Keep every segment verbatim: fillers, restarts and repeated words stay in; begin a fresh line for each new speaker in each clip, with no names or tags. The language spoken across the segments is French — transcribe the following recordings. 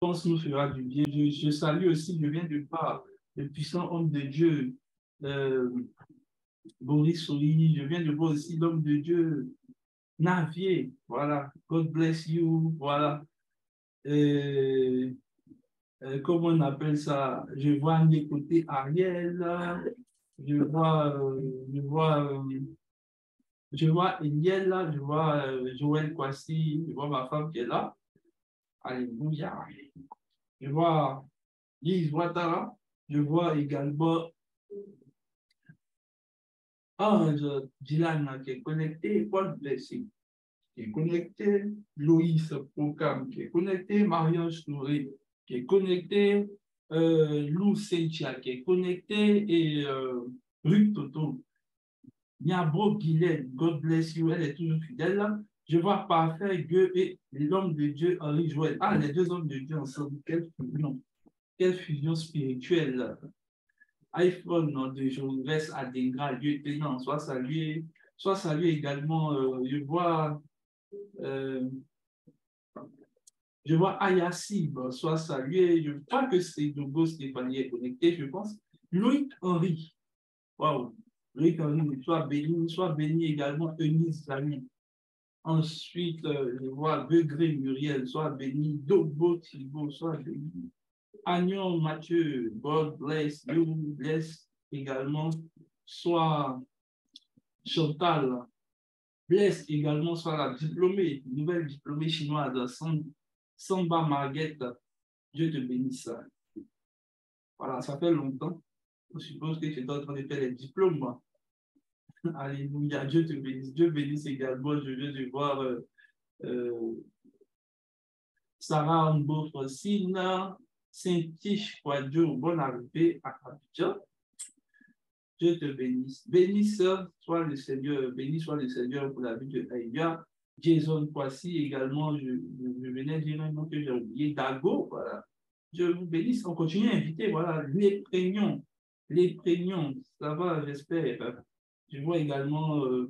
pense nous fera du bien. Je, je salue aussi, je viens de voir le puissant homme de Dieu, euh, Boris Soli. Je viens de voir aussi l'homme de Dieu, Navier. Voilà. God bless you. Voilà. Euh, euh, comment on appelle ça? Je vois à mes côtés Ariel. Je vois, euh, je vois, euh, je vois Eliel là. Je vois euh, Joël Kwasi. Je vois ma femme qui est là. Alléluia. Je vois Lise Ouattara. Je vois également Ange Dylan qui est connecté, Paul Blessing qui est connecté, Loïs Procam qui est connecté, Marion Touré qui est connecté, euh, Lou Sentia qui est connecté et euh, Ruth Toto. Niabro Guylaine, God bless you, elle est toujours fidèle là. Je vois Parfait Gueux et l'homme de Dieu Henri Joël. Ah, les deux hommes de Dieu ensemble, quelle fusion, quelle fusion spirituelle là. iPhone non, de Joris Adingra, Dieu tenant, soit salué, soit salué également, euh, je vois, euh, je vois Ayassib, soit salué, je crois que c'est Dogo Stéphanie est connecté, je pense. Loïc Henry, waouh, Loïc Henry, soit béni, soit béni également Eunice Zami. Ensuite, euh, je vois Begré Muriel, soit béni, Dobo Thibault, soit béni. Agnon Mathieu, God bless you, bless également, soit Chantal, bless également, soit la diplômée, nouvelle diplômée chinoise, Samba Marguette, Dieu te bénisse. Voilà, ça fait longtemps. Je suppose que tu es en train de faire les diplômes. Alléluia, Dieu te bénisse. Dieu bénisse également, je viens de voir euh, euh, Sarah Ambo Francine, Saint-Tiche Quadio, bonne arrivée à Abidjan. Dieu te bénisse. Bénisse soit le Seigneur, béni soit le Seigneur pour la vie de Aïdia. Jason Kwasi également, je, je, je venais dire un nom que j'ai oublié, Dago, voilà. Dieu vous bénisse. On continue à inviter, voilà, les prégnons, les prégnons, ça va, j'espère. Je vois également, euh,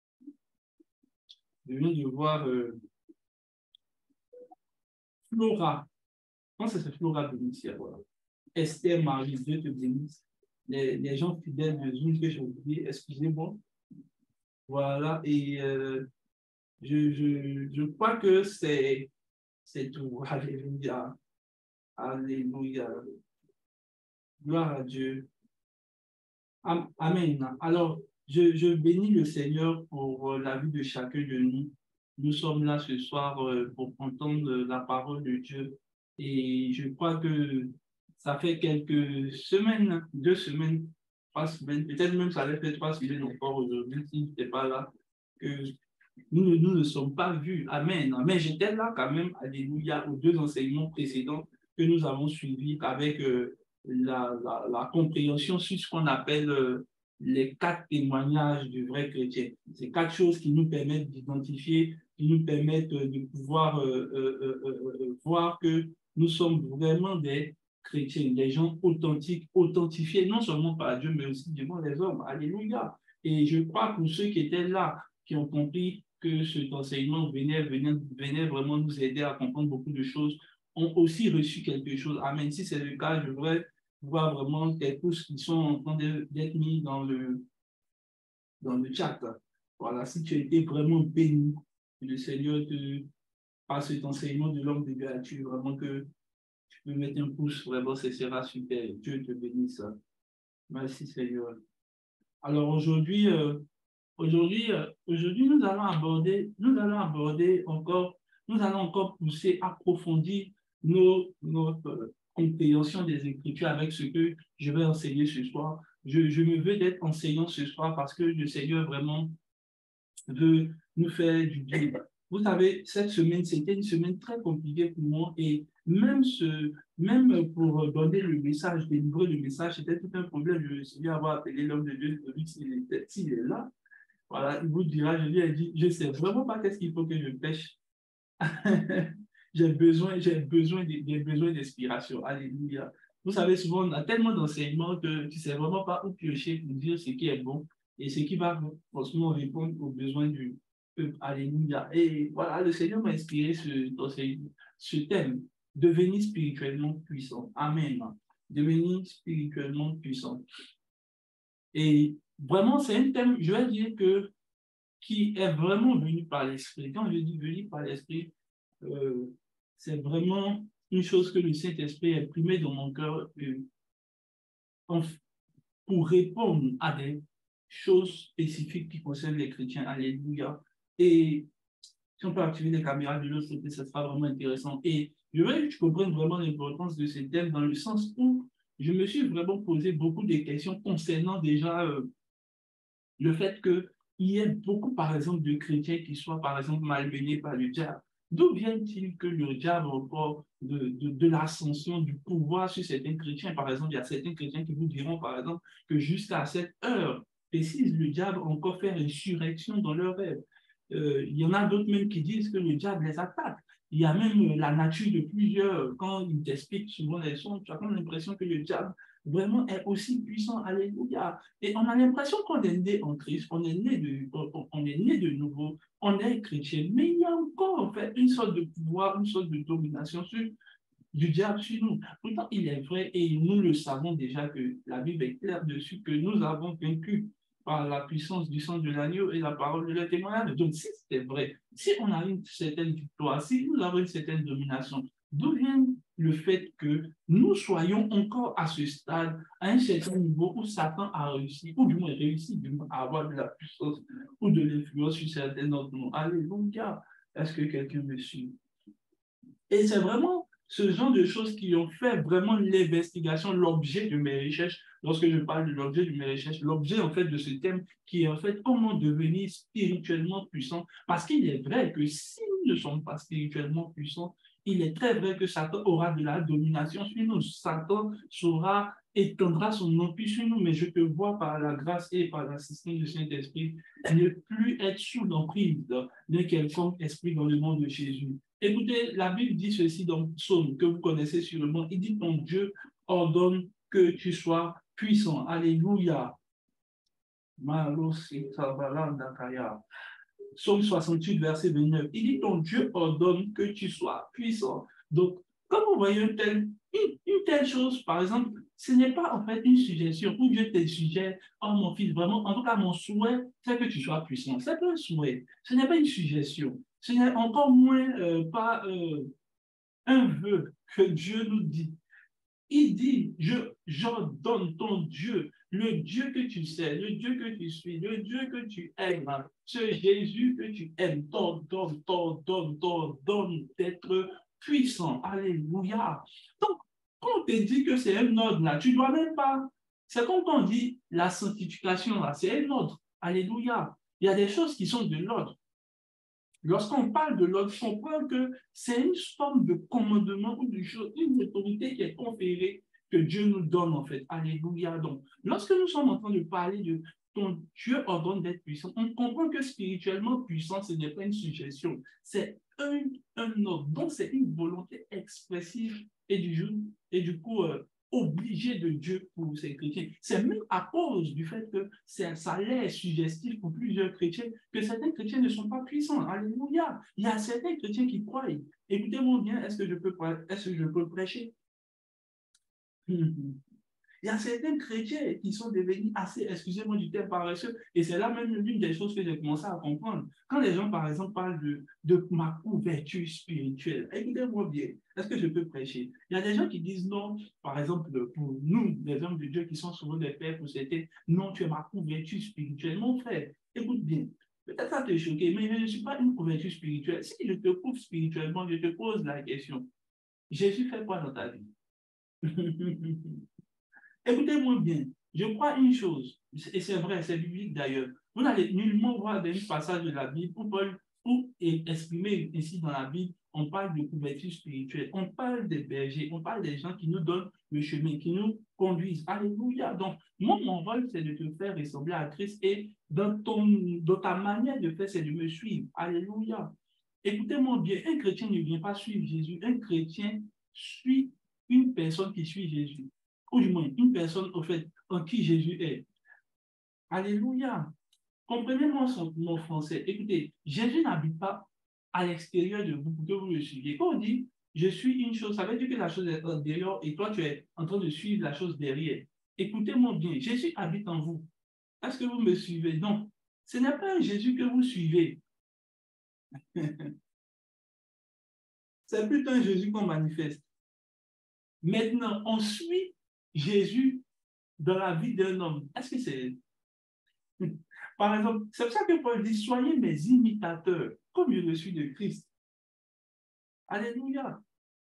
je viens de voir euh, Flora. Je pense que c'est Flora Benicia, voilà. Esther Marie, Dieu te bénisse. Les, les gens fidèles de Zoom que j'ai oublié, excusez-moi. Voilà, et euh, je, je, je crois que c'est c'est tout. Alléluia. Alléluia. Gloire à Dieu. Amen. Alors, je, je bénis le Seigneur pour euh, la vie de chacun de nous. Nous sommes là ce soir euh, pour entendre la parole de Dieu. Et je crois que ça fait quelques semaines, deux semaines, trois semaines, peut-être même ça allait faire trois semaines encore aujourd'hui, si je n'étais pas là, que nous, ne- nous ne sommes pas vus. Amen. Mais j'étais là quand même, alléluia, aux deux enseignements précédents que nous avons suivis avec euh, la, la, la compréhension sur ce qu'on appelle euh, les quatre témoignages du vrai chrétien. C'est quatre choses qui nous permettent d'identifier, qui nous permettent euh, de pouvoir euh, euh, euh, euh, euh, voir que nous sommes vraiment des chrétiens, des gens authentiques, authentifiés non seulement par Dieu, mais aussi devant les hommes. Alléluia. Et je crois pour ceux qui étaient là, qui ont compris que cet enseignement venait, venait, venait vraiment nous aider à comprendre beaucoup de choses, ont aussi reçu quelque chose. Amen. Si c'est le cas, je voudrais voir vraiment des pouces qui sont en train d'être mis dans le, dans le chat. Voilà, si tu as été vraiment béni, que le Seigneur te par cet enseignement de l'homme de Dieu, vraiment que tu peux mettre un pouce, vraiment, ce sera super. Dieu te bénisse. Merci Seigneur. Alors aujourd'hui, euh, Aujourd'hui, euh, aujourd'hui, nous allons aborder, nous allons aborder encore, nous allons encore pousser, approfondir nos, notre euh, compréhension des Écritures avec ce que je vais enseigner ce soir. Je, je me veux d'être enseignant ce soir parce que le Seigneur vraiment veut nous faire du bien. Vous savez, cette semaine, c'était une semaine très compliquée pour moi et même, ce, même pour donner le message, délivrer le message, c'était tout un problème. Je me suis dit avoir appelé l'homme de Dieu, s'il est, s'il est là. Voilà, il vous dira, je lui ai dit, je ne sais vraiment pas qu'est-ce qu'il faut que je pêche. j'ai besoin, j'ai besoin, de- j'ai besoin d'inspiration. Alléluia. Vous savez, souvent, on a tellement d'enseignements que tu ne sais vraiment pas où piocher pour dire ce qui est bon et ce qui va forcément répondre aux besoins du peuple. Alléluia. Et voilà, le Seigneur m'a inspiré ce, ce thème. devenir spirituellement puissant. Amen. Devenir spirituellement puissant. Et vraiment, c'est un thème, je vais dire que, qui est vraiment venu par l'Esprit. Quand je dis venu par l'Esprit, euh, c'est vraiment une chose que le Saint-Esprit a imprimé dans mon cœur euh, pour répondre à des choses spécifiques qui concernent les chrétiens. Alléluia. Et si on peut activer les caméras de l'autre côté, ça sera vraiment intéressant. Et je veux que tu comprennes vraiment l'importance de ces thèmes dans le sens où je me suis vraiment posé beaucoup de questions concernant déjà euh, le fait qu'il y ait beaucoup, par exemple, de chrétiens qui soient, par exemple, malmenés par le diable. D'où vient-il que le diable encore de, de, de l'ascension du pouvoir sur certains chrétiens? Par exemple, il y a certains chrétiens qui vous diront, par exemple, que jusqu'à cette heure précise, le diable encore fait insurrection dans leurs rêves. Euh, il y en a d'autres même qui disent que le diable les attaque. Il y a même la nature de plusieurs, quand ils t'expliquent souvent les sons, tu as comme l'impression que le diable vraiment est aussi puissant. Alléluia. Et on a l'impression qu'on est né en Christ, on est né de, on est né de nouveau, on est chrétien, mais il y a encore en fait une sorte de pouvoir, une sorte de domination sur, du diable sur nous. Pourtant, il est vrai et nous le savons déjà que la Bible est claire dessus, que nous avons vaincu par la puissance du sang de l'agneau et la parole de la témoignage. Donc, si c'était vrai, si on a une certaine victoire, si nous avons une certaine domination, d'où vient le fait que nous soyons encore à ce stade, à un certain niveau où Satan a réussi, ou du moins réussi du moins, à avoir de la puissance ou de l'influence sur certains d'entre nous. Alléluia. Est-ce que quelqu'un me suit? Et c'est vraiment ce genre de choses qui ont fait vraiment l'investigation, l'objet de mes recherches. Lorsque je parle de l'objet de mes recherches, l'objet en fait de ce thème qui est en fait comment devenir spirituellement puissant. Parce qu'il est vrai que si nous ne sommes pas spirituellement puissants, il est très vrai que Satan aura de la domination sur nous. Satan saura étendra son empire sur nous, mais je te vois par la grâce et par l'assistance du Saint-Esprit ne plus être sous l'emprise d'un quelconque esprit dans le nom de Jésus. Écoutez, la Bible dit ceci dans Psaume que vous connaissez sûrement. Il dit ton Dieu ordonne que tu sois puissant. Alléluia. Psaume soixante-huit, verset vingt-neuf. Il dit ton Dieu ordonne que tu sois puissant. Donc, quand vous voyez une telle, une, une telle chose, par exemple, ce n'est pas en fait une suggestion où Dieu te suggère, oh mon fils, vraiment, en tout cas, mon souhait, c'est que tu sois puissant. C'est pas un souhait. Ce n'est pas une suggestion. Ce n'est encore moins euh, pas euh, un vœu que Dieu nous dit. Il dit, je, j'ordonne ton Dieu, le Dieu que tu sais, le Dieu que tu suis, le Dieu que tu aimes, ce Jésus que tu aimes, t'ordonne, t'ordonne, t'ordonne d'être puissant. Alléluia. Donc, quand on te dit que c'est un ordre là, tu ne dois même pas. C'est comme quand on dit la sanctification là, c'est un ordre. Alléluia. Il y a des choses qui sont de l'ordre. Lorsqu'on parle de l'ordre, on comprend que c'est une forme de commandement ou une autorité qui est conférée que Dieu nous donne en fait. Alléluia. Donc, lorsque nous sommes en train de parler de ton Dieu ordonne d'être puissant, on comprend que spirituellement puissant, ce n'est pas une suggestion, c'est un, un ordre. Donc, c'est une volonté expressive et du, et du coup, euh, obligé de Dieu pour ces chrétiens. C'est même à cause du fait que ça l'est suggestif pour plusieurs chrétiens que certains chrétiens ne sont pas puissants. Alléluia. Il y a certains chrétiens qui croient. Écoutez-moi bien, est-ce que je peux, est-ce que je peux prêcher? Il y a certains chrétiens qui sont devenus assez, excusez-moi du terme, paresseux, et c'est là même l'une des choses que j'ai commencé à comprendre. Quand les gens, par exemple, parlent de, de ma couverture spirituelle, écoutez-moi bien, est-ce que je peux prêcher? Il y a des gens qui disent non, par exemple, pour nous, les hommes de Dieu qui sont souvent des pères pour certains, non, tu es ma couverture spirituelle. Mon frère, écoute bien, peut-être ça te choquer, mais je ne suis pas une couverture spirituelle. Si je te couvre spirituellement, je te pose la question, Jésus fait quoi dans ta vie? Écoutez-moi bien, je crois une chose, et c'est vrai, c'est biblique d'ailleurs. Vous n'allez nullement voir dans un passage de la Bible où Paul, où est exprimé ici dans la Bible, on parle de couverture spirituelle, on parle des bergers, on parle des gens qui nous donnent le chemin, qui nous conduisent. Alléluia. Donc, moi, mon rôle, c'est de te faire ressembler à Christ et dans, ton, dans ta manière de faire, c'est de me suivre. Alléluia. Écoutez-moi bien, un chrétien ne vient pas suivre Jésus, un chrétien suit une personne qui suit Jésus. Ou du moins, une personne, au fait, en qui Jésus est. Alléluia. Comprenez-moi mon français. Écoutez, Jésus n'habite pas à l'extérieur de vous pour que vous le suiviez. Quand on dit je suis une chose, ça veut dire que la chose est derrière et toi, tu es en train de suivre la chose derrière. Écoutez-moi bien, Jésus habite en vous. Est-ce que vous me suivez? Non, ce n'est pas un Jésus que vous suivez. C'est plutôt un Jésus qu'on manifeste. Maintenant, on suit Jésus dans la vie d'un homme. Est-ce que c'est... Par exemple, c'est pour ça que Paul dit, soyez mes imitateurs, comme je le suis de Christ. Alléluia.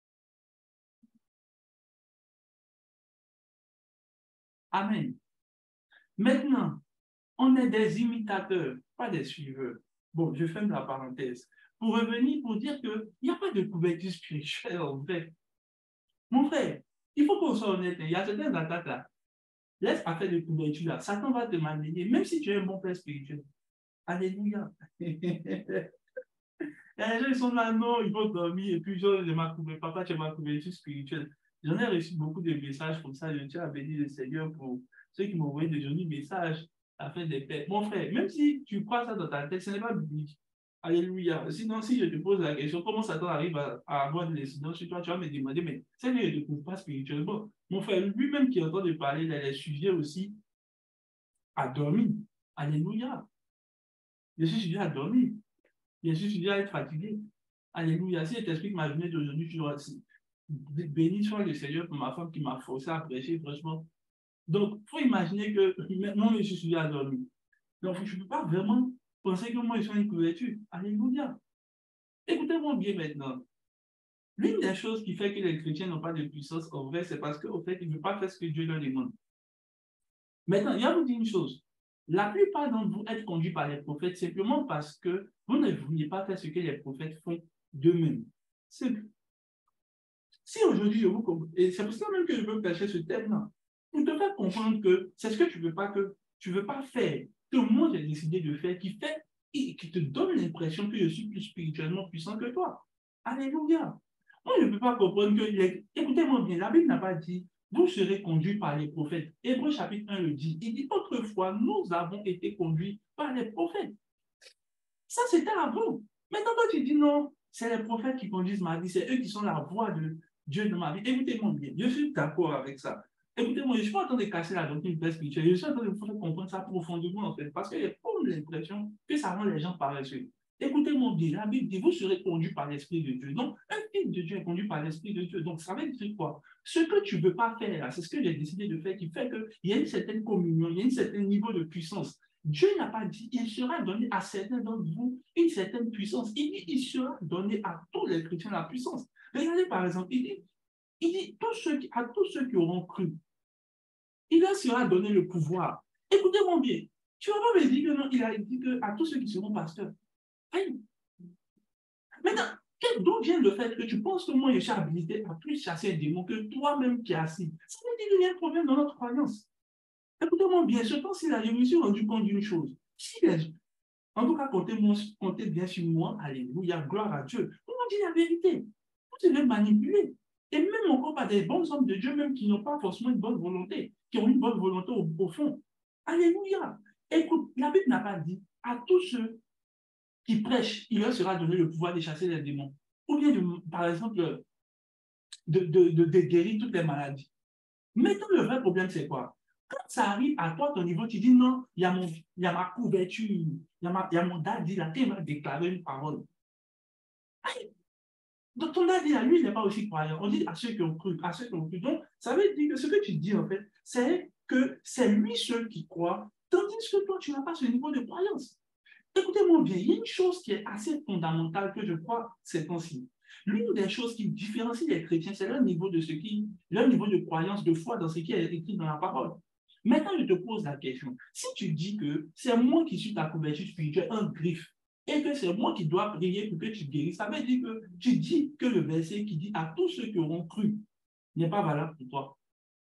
Amen. Maintenant, on est des imitateurs, pas des suiveurs. Bon, je ferme la parenthèse. Pour revenir, pour dire qu'il n'y a pas de couverture spirituelle en fait. Mon frère, il faut qu'on soit honnête. Il y a certaines attaques là. Laisse pas faire de couverture là. Satan va te manier, même si tu es un bon père spirituel. Alléluia. Les gens ils sont là, non, ils vont dormir. Et puis, je, je m'as couvert. Papa, tu m'as couverture spirituelle. J'en ai reçu beaucoup de messages comme ça. Je tiens à bénir le Seigneur pour ceux qui m'ont envoyé de jolis messages afin de paix. Mon frère, même si tu crois ça dans ta tête, ce n'est pas biblique. Alléluia. Sinon, si je te pose la question, comment Satan arrive à, à avoir des incidents sur toi, tu vas me demander, mais c'est lui, il ne te couvre pas spirituellement. Mon frère, lui-même qui est en train de parler, il les sujets aussi à dormir. Alléluia. Je suis sujet à dormir. Je suis sujet à être fatigué. Alléluia. Si je t'explique ma journée d'aujourd'hui, tu dois béni soit le Seigneur pour ma femme qui m'a forcé à prêcher, franchement. Donc, il faut imaginer que moi, je suis sujet à dormir. Donc, je ne peux pas vraiment penser que moi, je suis une couverture. Alléluia. Écoutez-moi bien maintenant. L'une des choses qui fait que les chrétiens n'ont pas de puissance en vrai, c'est parce qu'au fait, ils ne veulent pas faire ce que Dieu leur demande. Maintenant, il y a vous dire une chose. La plupart d'entre vous êtes conduits par les prophètes simplement parce que vous ne vouliez pas faire ce que les prophètes font d'eux-mêmes. Simple. Si aujourd'hui je vous comprends, et c'est pour ça même que je veux prêcher ce thème-là, pour te faire comprendre que c'est ce que tu ne veux pas que tu veux pas faire, que moi j'ai décidé de faire, qui fait, qui te donne l'impression que je suis plus spirituellement puissant que toi. Alléluia. Moi, je ne peux pas comprendre que, les... écoutez-moi bien, la Bible n'a pas dit, vous serez conduits par les prophètes. Hébreux chapitre un le dit. Il dit, autrefois, nous avons été conduits par les prophètes. Ça, c'était avant. Maintenant, quand tu dis non, c'est les prophètes qui conduisent ma vie, c'est eux qui sont la voix de Dieu dans ma vie. Écoutez-moi bien, je suis d'accord avec ça. Écoutez-moi, je ne suis pas en train de casser la doctrine spirituelle, je suis en train de vous faire comprendre ça profondément, en fait, parce que j'ai comme l'impression que ça rend les gens paresseux. Écoutez-moi bien, la Bible dit, vous serez conduits par l'Esprit de Dieu. Donc, un fils de Dieu est conduit par l'Esprit de Dieu. Donc, ça veut dire quoi? Ce que tu ne veux pas faire, c'est ce que j'ai décidé de faire, qui fait qu'il y a une certaine communion, il y a un certain niveau de puissance. Dieu n'a pas dit, il sera donné à certains d'entre vous une certaine puissance. Il dit, il sera donné à tous les chrétiens la puissance. Regardez par exemple, il dit, il dit tous ceux qui, à tous ceux qui auront cru, il leur sera donné le pouvoir. Écoutez-moi bien, tu ne vas pas me dire que non, il a dit que à tous ceux qui seront pasteurs. Aïe. Maintenant, d'où vient le fait que tu penses que moi je suis habilité à plus chasser un démon que toi-même qui es assis? Ça veut dire qu'il y a un problème dans notre croyance. Écoutez-moi bien, je pense qu'il a je me suis rendu compte d'une chose. Si les, en tout cas, comptez, comptez bien sur moi, alléluia, gloire à Dieu. On dit la vérité. Vous devez manipuler. Et même encore par des bons hommes de Dieu, même qui n'ont pas forcément une bonne volonté, qui ont une bonne volonté au, au fond. Alléluia. Écoute, la Bible n'a pas dit à tous ceux qui prêchent, il leur sera donné le pouvoir de chasser les démons. Ou bien, de, par exemple, de, de, de, de guérir toutes les maladies. Maintenant, le vrai problème, c'est quoi? Quand ça arrive à toi, ton niveau, tu dis non, il y a, mon, il y a ma couverture, il y a, ma, il y a mon daddy là qui m'a déclaré une parole. Aïe. Donc ton daddy là, lui, il n'est pas aussi croyant. On dit à ceux qui ont cru, à ceux qui ont cru. Donc, ça veut dire que ce que tu dis, en fait, c'est que c'est lui ceux qui croient, tandis que toi, tu n'as pas ce niveau de croyance. Écoutez-moi bien, il y a une chose qui est assez fondamentale que je crois ces temps-ci. L'une des choses qui différencie les chrétiens, c'est leur niveau de ce qui, leur niveau de croyance, de foi dans ce qui est écrit dans la parole. Maintenant, je te pose la question. Si tu dis que c'est moi qui suis ta couverture spirituelle, un griffe, et que c'est moi qui dois prier pour que tu guérisses, ça veut dire que tu dis que le verset qui dit à tous ceux qui auront cru n'est pas valable pour toi.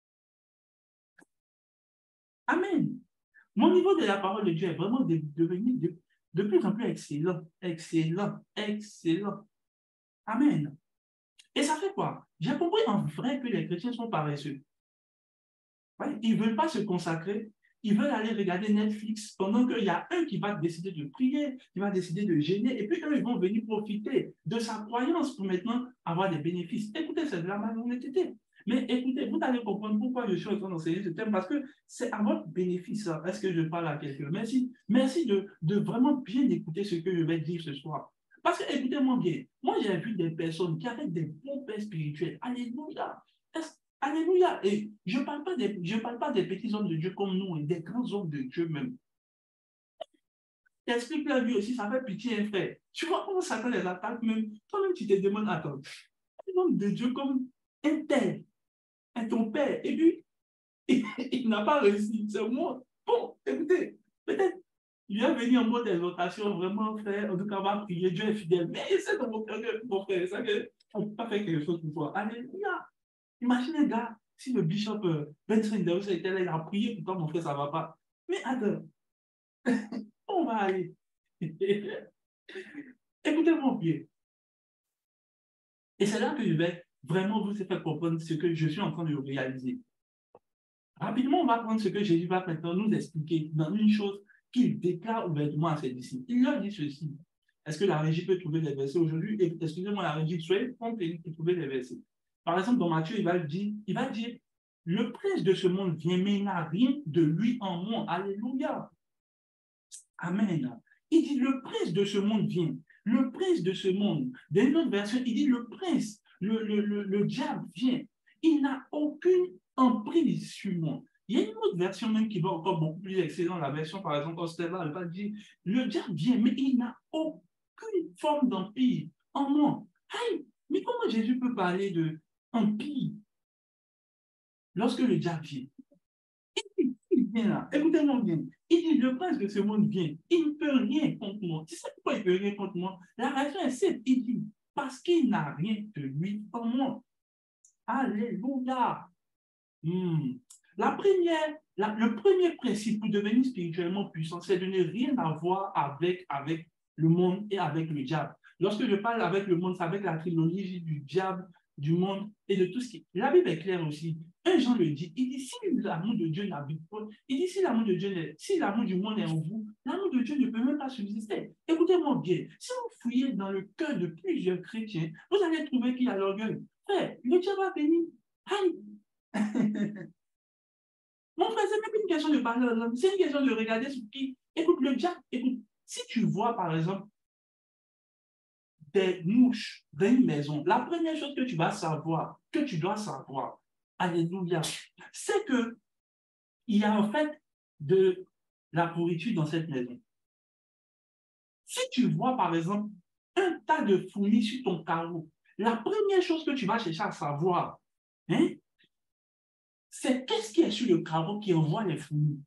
Amen. Mon niveau de la parole de Dieu est vraiment devenu de, de plus en plus excellent, excellent, excellent. Amen. Et ça fait quoi? J'ai compris en vrai que les chrétiens sont paresseux. Ouais, ils ne veulent pas se consacrer. ils veulent aller regarder Netflix pendant qu'il y a un qui va décider de prier, qui va décider de gêner, et puis eux, ils vont venir profiter de sa croyance pour maintenant avoir des bénéfices. Écoutez, c'est de la malhonnêteté. Mais écoutez, vous allez comprendre pourquoi je suis en train d'enseigner ce thème, parce que c'est à votre bénéfice. Est-ce que je parle à quelqu'un? Merci. Merci de, de vraiment bien écouter ce que je vais dire ce soir. Parce que, écoutez-moi bien, moi j'ai vu des personnes qui avaient des bons pères spirituels. Alléluia. Alléluia. Et je ne parle pas des, je parle pas des petits hommes de Dieu comme nous, et des grands hommes de Dieu même. T'expliques la vie aussi, ça fait pitié, frère. Tu vois comment Satan les attaque même. Toi-même, tu te demandes, attends, un homme de Dieu comme un tel, un ton père, et puis, il, il n'a pas réussi. C'est moi. Bon, écoutez, peut-être, il va venir en mode exhortation, vraiment, frère, en tout cas, on va prier, Dieu est fidèle. Mais c'est dans mon cœur, mon frère, ça que on ne peut pas faire quelque chose pour toi. Alléluia. Imagine un gars, si le bishop euh, Benson Deus était là, il a prié, pourtant mon frère, ça ne va pas. Mais attends, on va aller. Écoutez-moi bien. Et c'est là que je vais vraiment vous faire comprendre ce que je suis en train de réaliser. Rapidement, on va prendre ce que Jésus va maintenant nous expliquer dans une chose qu'il déclare ouvertement à ses disciples. Il leur dit ceci. Est-ce que la régie peut trouver les versets aujourd'hui? Excusez-moi, la régie, soyez prompt et trouver les versets. Par exemple, dans Matthieu, il va dire, il va dire, le prince de ce monde vient, mais il n'a rien de lui en moi. Alléluia. Amen. Il dit, le prince de ce monde vient. Le prince de ce monde. Dans une autre version, il dit, le prince, le, le, le, le diable vient. Il n'a aucune emprise sur moi. Il y a une autre version même qui va encore beaucoup plus excellente. La version, par exemple, Ostella, elle va dire, le diable vient, mais il n'a aucune forme d'empire en moi. Hey, mais comment Jésus peut parler d'empire lorsque le diable vient? Il vient là, écoutez-moi bien. Il dit, le prince de ce monde vient. Il ne peut rien contre moi. Tu sais pourquoi il ne peut rien contre moi? La raison est simple. Il dit, parce qu'il n'a rien de lui en moi. Alléluia. Hmm. La première, la, le premier principe pour devenir spirituellement puissant, c'est de ne rien avoir avec, avec le monde et avec le diable. Lorsque je parle avec le monde, c'est avec la trilogie du diable, du monde et de tout ce qui... La Bible est claire aussi. Un Jean le dit, il dit, si l'amour de Dieu n'habite pas, il dit, si l'amour de Dieu est, si l'amour du monde est en vous, l'amour de Dieu ne peut même pas subsister. Écoutez-moi bien, si vous fouillez dans le cœur de plusieurs chrétiens, vous allez trouver qu'il y a l'orgueil. Frère, le diable va venir. Aïe! Mon frère, c'est même une question de parler aux hommes, c'est une question de regarder ce qui. Écoute, le diable, écoute, si tu vois par exemple des mouches dans une maison, la première chose que tu vas savoir, que tu dois savoir, alléluia, c'est que il y a en fait de la pourriture dans cette maison. Si tu vois par exemple un tas de fourmis sur ton carreau, la première chose que tu vas chercher à savoir, hein, c'est qu'est-ce qui est sur le carreau qui envoie les fourmis.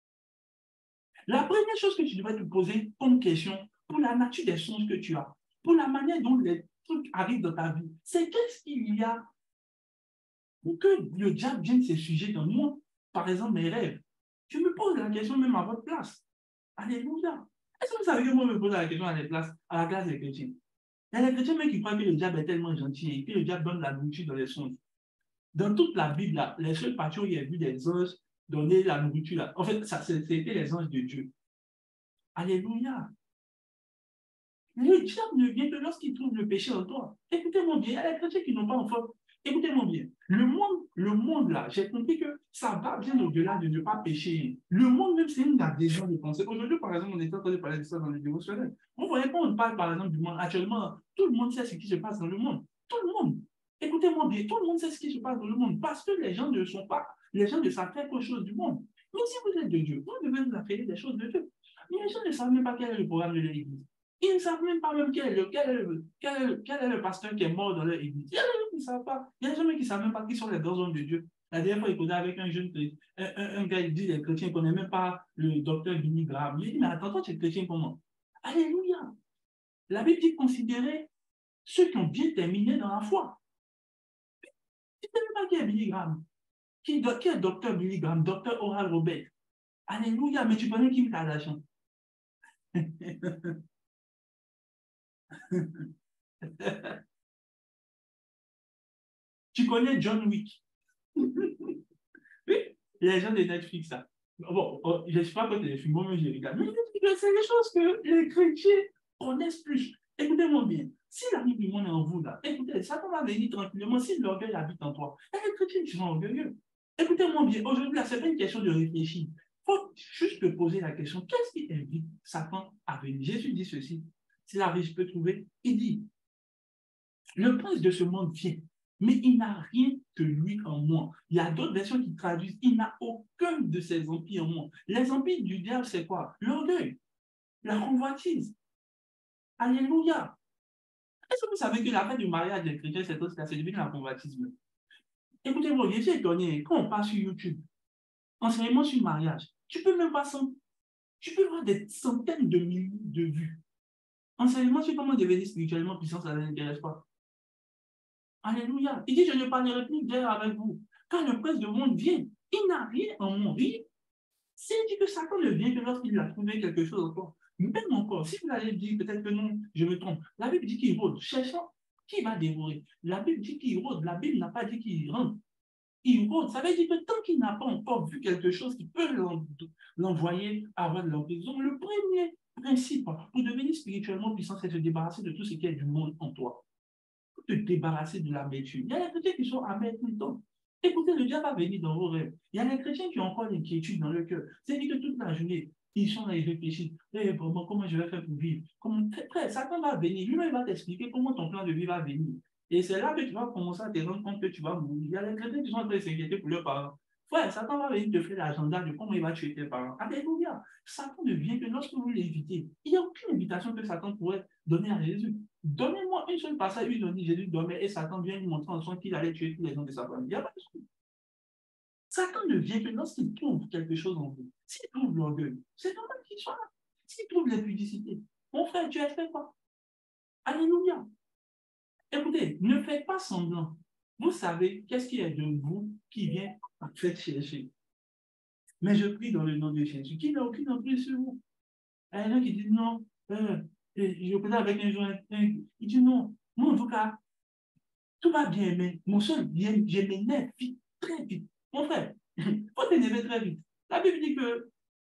La première chose que tu devrais te poser comme question pour la nature des songes que tu as, pour la manière dont les trucs arrivent dans ta vie, c'est qu'est-ce qu'il y a pour que le diable vienne ces sujets dans moi, par exemple mes rêves. Je me pose la question même à votre place. Alléluia. Est-ce que vous savez que moi, je me pose la question à, les places, à la place des chrétiens? Il y a des chrétiens même qui croient que le diable est tellement gentil et que le diable donne la nourriture dans les songes. Dans toute la Bible, là, les seuls parties où il y a vu des anges donner la nourriture, là, en fait, ça, c'était les anges de Dieu. Alléluia. Le diable ne vient que lorsqu'il trouve le péché en toi. Écoutez-moi bien, il y a des chrétiens qui n'ont pas enfant. Écoutez-moi bien. Le monde, le monde là, j'ai compris que ça va bien au-delà de ne pas pécher. Le monde même, c'est une adhésion de pensée. Aujourd'hui, par exemple, on était en train de parler de ça dans le dévotionnel. Vous voyez, quand on parle, par exemple, du monde, actuellement, tout le monde sait ce qui se passe dans le monde. Tout le monde. Écoutez-moi bien, tout le monde sait ce qui se passe dans le monde parce que les gens ne sont pas, les gens ne savent pas quelque chose du monde. Mais si vous êtes de Dieu, vous devez vous appeler des choses de Dieu. Mais les gens ne savent même pas quel est le programme de l'Église. Ils ne savent même pas même quel est, le, quel, est le, quel, est le, quel est le pasteur qui est mort dans leur église. Il y a des gens qui ne savent pas. Il y a des gens qui ne savent même pas qui sont les grands hommes de Dieu. La dernière fois, il connaît avec un jeune, un, un, un gars, il dit les chrétiens ne connaissent même pas le docteur Billy Graham. Il dit, mais attends, toi, tu es chrétien comment? Alléluia. La Bible dit considérer ceux qui ont bien terminé dans la foi. Tu ne sais même pas qui est Billy Graham. Qui, qui est docteur Billy Graham? Docteur Oral Robert. Alléluia, mais tu connais Kim Kardashian. Tu connais John Wick. Oui, les gens de Netflix, ça. Bon, oh, je ne sais pas quand les films, mais je regarde. Mais je dis que c'est des choses que les chrétiens connaissent plus. Écoutez-moi bien. Si la vie du monde est en vous, là, écoutez, Satan va venir tranquillement. Si l'orgueil habite en toi, et les chrétiens qui sont orgueilleux. Écoutez-moi bien. Aujourd'hui, là, ce n'est pas une question de réfléchir. Il faut juste te poser la question, qu'est-ce qui invite Satan à venir? Jésus dit ceci. Si la vie, je peux trouver, il dit, le prince de ce monde vient, mais il n'a rien que lui en moi. Il y a d'autres versions qui traduisent, il n'a aucun de ses empires en moi. Les empires du diable, c'est quoi? L'orgueil, la convoitise. Alléluia. Est-ce que vous savez que la fin du mariage des chrétiens, c'est aussi c'est devenu la convoitisme? Écoutez-moi, je suis étonné. Quand on passe sur YouTube, enseignement sur le mariage, tu peux même pas sans, tu peux voir des centaines de milliers de vues. Enseignement sur comment devenir spirituellement puissant, ça ne l'intéresse pas. Alléluia. Il dit, je ne parlerai plus guère avec vous. Quand le prince du monde vient, il n'a rien en mon vie. S'il dit que Satan ne vient que lorsqu'il a trouvé quelque chose encore. Même encore, si vous allez dire peut-être que non, je me trompe. La Bible dit qu'il rôde. Cherchant, qui va dévorer? La Bible dit qu'il rôde. La Bible n'a pas dit qu'il rentre. Il rôde. Ça veut dire que tant qu'il n'a pas encore vu quelque chose qui peut l'envoyer à avoir de l'emprisonnement, le premier principe pour devenir spirituellement puissant, c'est de se débarrasser de tout ce qui est du monde en toi. Te débarrasser de l'amertume. Il y a des chrétiens qui sont amers tout le temps. Écoutez, le diable va venir dans vos rêves. Il y a des chrétiens qui ont encore l'inquiétude dans leur cœur. C'est-à-dire que toute la journée, ils sont là, ils réfléchissent. Eh, vraiment, comment je vais faire pour vivre? Comment... Frère, Satan va venir. Lui-même va t'expliquer comment ton plan de vie va venir. Et c'est là que tu vas commencer à te rendre compte que tu vas mourir. Il y a des chrétiens qui sont en train de s'inquiéter pour leurs parents. Frère, Satan va venir te faire l'agenda de comment il va tuer tes parents. Alléluia. Satan ne vient que lorsque vous l'invitez. Il n'y a aucune invitation que Satan pourrait donner à Jésus. Donnez-moi une seule passage, une dit Jésus dormait et Satan vient lui montrer en son qu'il allait tuer tous les gens de sa famille. Il n'y a pas de souci. Satan ne vient que lorsqu'il trouve quelque chose en vous. S'il trouve l'orgueil, c'est normal qu'il soit là. S'il trouve l'impudicité, mon frère, tu as fait quoi? Alléluia. Écoutez, ne faites pas semblant. Vous savez qu'est-ce qui est de vous qui vient en fait chercher. Mais je prie dans le nom de Jésus, qui n'a aucune emprise sur vous. Il y a des gens qui disent non, euh, je peux avec un joint. Il dit non, moi en tout cas, tout va bien, mais mon seul, je m'énerve vite, très vite. Mon frère, il faut t'énerver très vite. La Bible dit que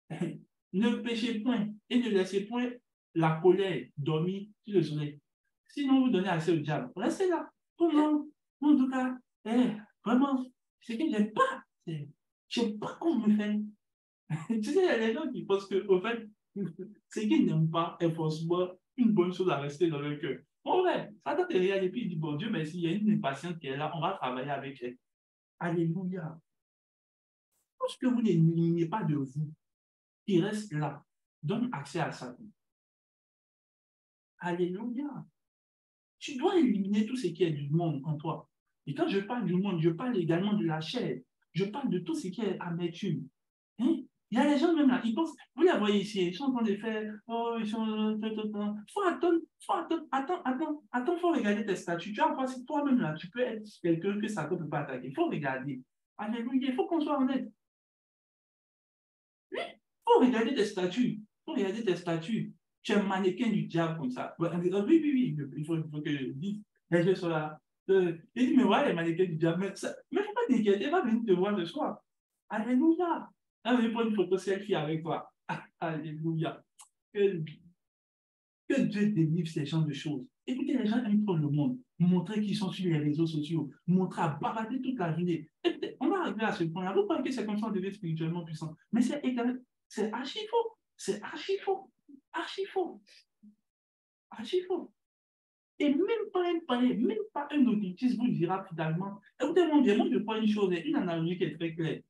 ne péchez point et ne laissez point la colère dormir sur le soleil. Sinon, vous donnez accès au diable. Restez là. Comment? En tout cas, eh, vraiment, ce que j'aime pas, c'est, j'aime pas qu'on me fait. Tu sais, il y a des gens qui pensent que, au fait, ce qu'ils n'aiment pas est forcément une bonne chose à rester dans leur cœur. En vrai, ça doit te regarder et puis il dit, bon Dieu, merci, il y a une impatiente qui est là, on va travailler avec elle. Alléluia. Tout ce que vous n'éliminez pas de vous, qui reste là, donne accès à Satan. Alléluia. Tu dois éliminer tout ce qui est du monde en toi. Et quand je parle du monde, je parle également de la chair. Je parle de tout ce qui est amertume. Hein? Il y a des gens même là, ils pensent, vous les voyez ici, ils sont en train de faire, oh, ils sont, il faut attendre, faut attendre, attends, attends, attends, il faut regarder tes statuts. Tu vas voir si toi-même là, tu peux être quelqu'un que Satan ne peut pas attaquer. Il faut regarder. Alléluia, il faut qu'on soit honnête. Oui, il faut regarder tes statuts. Il faut regarder tes statuts. Tu es un mannequin du diable comme ça. Oui, oui, oui, il faut, il faut que je dise. Les gens sont là. Euh, il dit, mais voilà les mannequins du diable. Mais il ne faut pas t'inquiéter, il va venir te voir ce soir. Alléluia. Ah, je vais prendre une photo selfie avec toi. Ah, alléluia. Que, que Dieu délivre ces genres de choses. Écoutez, les gens aiment prendre le monde, montrer qu'ils sont sur les réseaux sociaux, montrer à barader toute la journée. Écoutez, on va arriver à ce point-là. Vous croyez que c'est comme ça qu'on devient spirituellement puissant. Mais c'est c'est archi faux. C'est archi faux. Archi faux. Archi faux. Et même pas un palais, même pas un occultiste vous dira finalement. Écoutez-moi bien, moi je prends une chose, une analogie qui est très claire.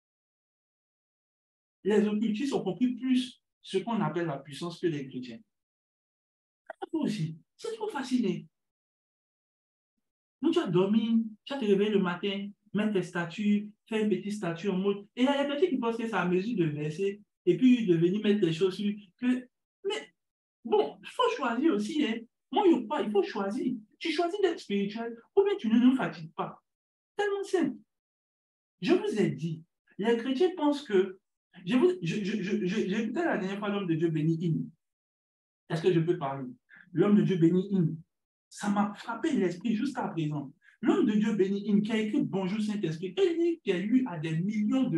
Les occultistes ont compris plus ce qu'on appelle la puissance que les chrétiens. Vous aussi, c'est trop facile. Donc tu as dormi, tu as te réveillé le matin, mettre tes statuts, faire une petite statue en mode. Et il y a des petits qui pensent que c'est à mesure de verser et puis de venir mettre des chaussures. Que... Mais bon, il faut choisir aussi. Hein. Moi, je crois, il faut choisir. Tu choisis d'être spirituel ou bien tu ne nous fatigues pas. Tellement simple. Je vous ai dit, les chrétiens pensent que. J'ai je, je, je, je, écouté la dernière fois l'homme de Dieu béni In. Est-ce que je peux parler? L'homme de Dieu béni In. Ça m'a frappé l'esprit jusqu'à présent. L'homme de Dieu béni In qui a écrit Bonjour Saint-Esprit, et lui qui a lu à des millions de,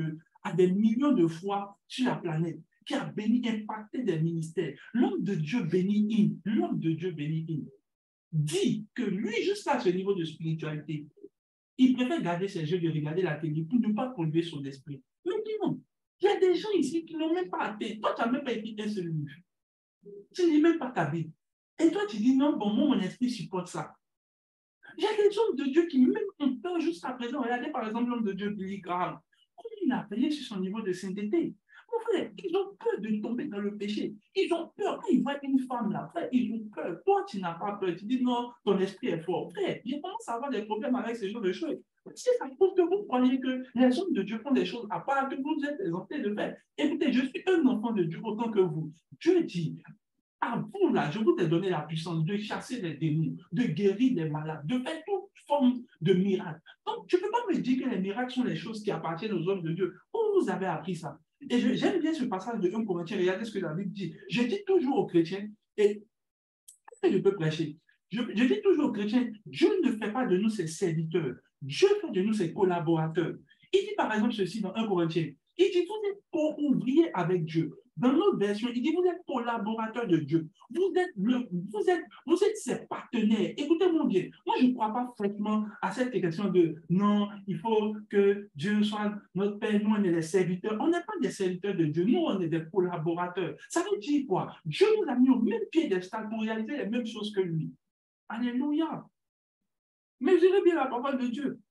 à des millions de fois sur la planète, qui a béni, impacté des ministères. L'homme de Dieu bénit In, l'homme de Dieu bénit In, dit que lui, jusqu'à ce niveau de spiritualité, il préfère garder ses yeux de regarder la télé pour ne pas polluer son esprit. Mais non, il y a des gens ici qui n'ont même pas atteint. Toi, tu n'as même pas écrit un seul livre. Tu ne lis même pas ta Bible. Et toi, tu dis non, bon, moi, mon esprit supporte ça. Il y a des hommes de Dieu qui même ont peur jusqu'à présent. Regardez par exemple l'homme de Dieu, Billy Graham. Comment il a payé sur son niveau de sainteté? Mon frère, ils ont peur de tomber dans le péché. Ils ont peur. Quand ils voient une femme là, frère, ils ont peur. Toi, tu n'as pas peur. Tu dis non, ton esprit est fort. Frère, je commence à avoir des problèmes avec ce genre de choses. Si ça prouve que vous croyez que les hommes de Dieu font des choses à part, que vous êtes exemptés de faire. Écoutez, je suis un enfant de Dieu autant que vous. Dieu dit, à vous, là, je vous ai donné la puissance de chasser les démons, de guérir les malades, de faire toute forme de miracle. Donc, tu ne peux pas me dire que les miracles sont les choses qui appartiennent aux hommes de Dieu. Où vous avez appris ça? Et j'aime bien ce passage de un Corinthiens. Regardez ce que la Bible dit. Je dis toujours aux chrétiens, et je peux prêcher, je, je dis toujours aux chrétiens, Dieu ne fait pas de nous ses serviteurs. Dieu fait de nous ses collaborateurs. Il dit par exemple ceci dans un Corinthiens. Il dit, vous êtes co-ouvriers avec Dieu. Dans notre version, il dit, vous êtes collaborateurs de Dieu. Vous êtes, le, vous êtes, vous êtes ses partenaires. Écoutez-moi bien. Moi, je ne crois pas fortement à cette question de non, il faut que Dieu soit notre Père. Nous, on est les serviteurs. On n'est pas des serviteurs de Dieu. Nous, on est des collaborateurs. Ça veut dire quoi? Dieu nous a mis au même piédestal pour réaliser les mêmes choses que lui. Alléluia. Mesurez bien la parole de Dieu.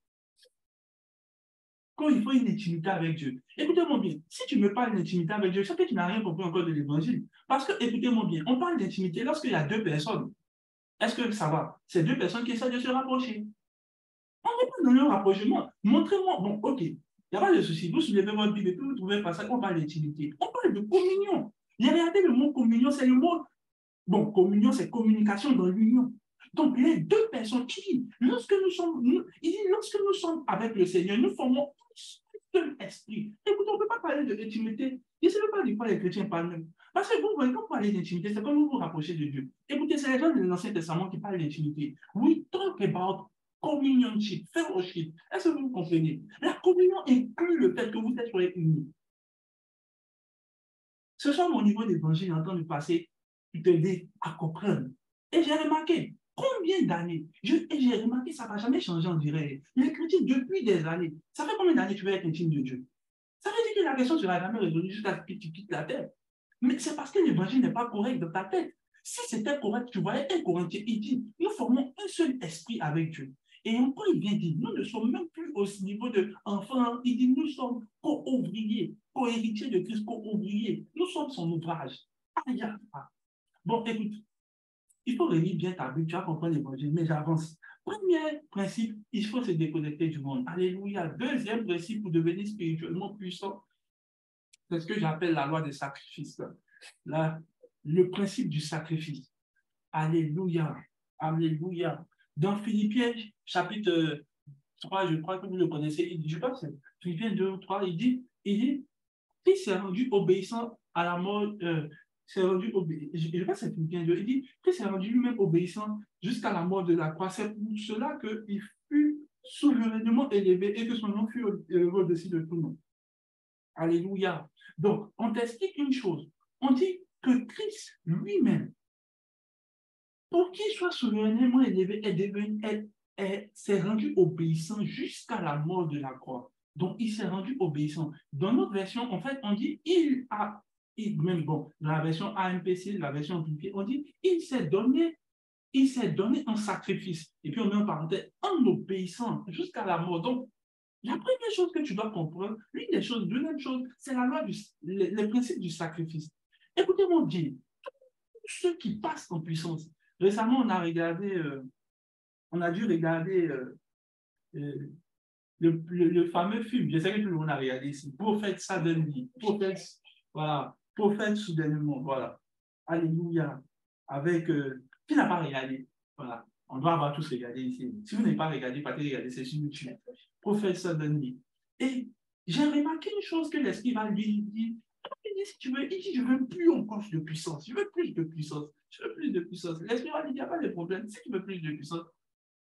Quand il faut une intimité avec Dieu. Écoutez-moi bien, si tu me parles d'intimité avec Dieu, c'est que tu n'as rien compris encore de l'évangile. Parce que, écoutez-moi bien, on parle d'intimité lorsqu'il y a deux personnes. Est-ce que ça va? C'est deux personnes qui essaient de se rapprocher. On n'est pas dans le rapprochement. Montrez-moi, bon, ok, il n'y a pas de souci. Vous soulevez votre Bible et puis vous trouvez pas ça qu'on parle d'intimité. On parle de communion. Et regardez le mot communion, c'est le mot. Bon, communion, c'est communication dans l'union. Donc, les deux personnes, il dit, lorsque nous sommes, nous, il dit, lorsque nous sommes avec le Seigneur, nous formons un seul esprit. Écoutez, on ne peut pas parler de l'intimité. Je ne sais pas de quoi les chrétiens parlent même. Parce que vous voyez, quand vous parlez d'intimité, c'est comme vous vous rapprochez de Dieu. Écoutez, c'est les gens de l'Ancien Testament qui parlent d'intimité. We talk about communionship, fellowship. Est-ce que vous comprenez? La communion inclut le fait que vous êtes unis. Ce soit mon niveau d'évangile en train de passer, qui t'aider à comprendre. Et j'ai remarqué, combien d'années, et j'ai remarqué, ça ne va jamais changer, on dirait. Les chrétiens, depuis des années, ça fait combien d'années que tu veux être intime de Dieu? Ça veut dire que la question ne sera jamais résolue jusqu'à ce que tu quittes la terre. Mais c'est parce que l'évangile n'est pas correct dans ta tête. Si c'était correct, tu voyais un Corinthien, il dit, nous formons un seul esprit avec Dieu. Et encore, il vient dire, nous ne sommes même plus au niveau de enfants. Il dit, nous sommes co-ouvriers, co-héritiers de Christ, co-ouvriers. Nous sommes son ouvrage. Aïe, aïe. Bon, écoute, il faut relire bien ta Bible, tu vas comprendre l'évangile, mais j'avance. Premier principe, il faut se déconnecter du monde. Alléluia. Deuxième principe pour devenir spirituellement puissant, c'est ce que j'appelle la loi des sacrifices. Là, le principe du sacrifice. Alléluia. Alléluia. Dans Philippiens, chapitre trois, je crois que vous le connaissez, il dit, je pense que c'est Philippiens deux ou trois, il dit, il dit, il s'est rendu obéissant à la mort, euh, s'est rendu obéissant, je ne sais pas si c'est Philippiens deux, il dit qu'il s'est rendu lui-même obéissant jusqu'à la mort de la croix. C'est pour cela qu'il fut souverainement élevé et que son nom fut élevé au-dessus de tout le monde. Alléluia. Donc, on t'explique une chose. On dit que Christ lui-même, pour qu'il soit souverainement élevé, est devenu, est, est, s'est rendu obéissant jusqu'à la mort de la croix. Donc, il s'est rendu obéissant. Dans notre version, en fait, on dit il a, il, même bon, dans la version A M P C, la version amplifiée, on dit il s'est donné, il s'est donné en sacrifice. Et puis, on met en parenthèse en obéissant jusqu'à la mort. Donc, la première chose que tu dois comprendre, l'une des choses, deuxième chose, c'est la loi du, les, les principes du sacrifice. Écoutez-moi bien, tous ceux qui passent en puissance. Récemment, on a regardé, euh, on a dû regarder euh, euh, le, le, le fameux film, je sais que tout le monde a regardé ici, Prophète Suddenly, Prophète, voilà, Prophète soudainement, voilà. Alléluia. Avec, euh, qui n'a pas regardé? Voilà. On doit avoir tous regardé ici. Si vous n'avez pas regardé, partez regarder, c'est sur YouTube. Prophète Suddenly. Et j'ai remarqué une chose que l'Esprit va lui dire. Il dit, si tu veux, il dit, je veux plus encore de puissance. Je veux plus de puissance. Je veux plus de puissance. L'Esprit va lui dire, il n'y a pas de problème. Si tu veux plus de puissance,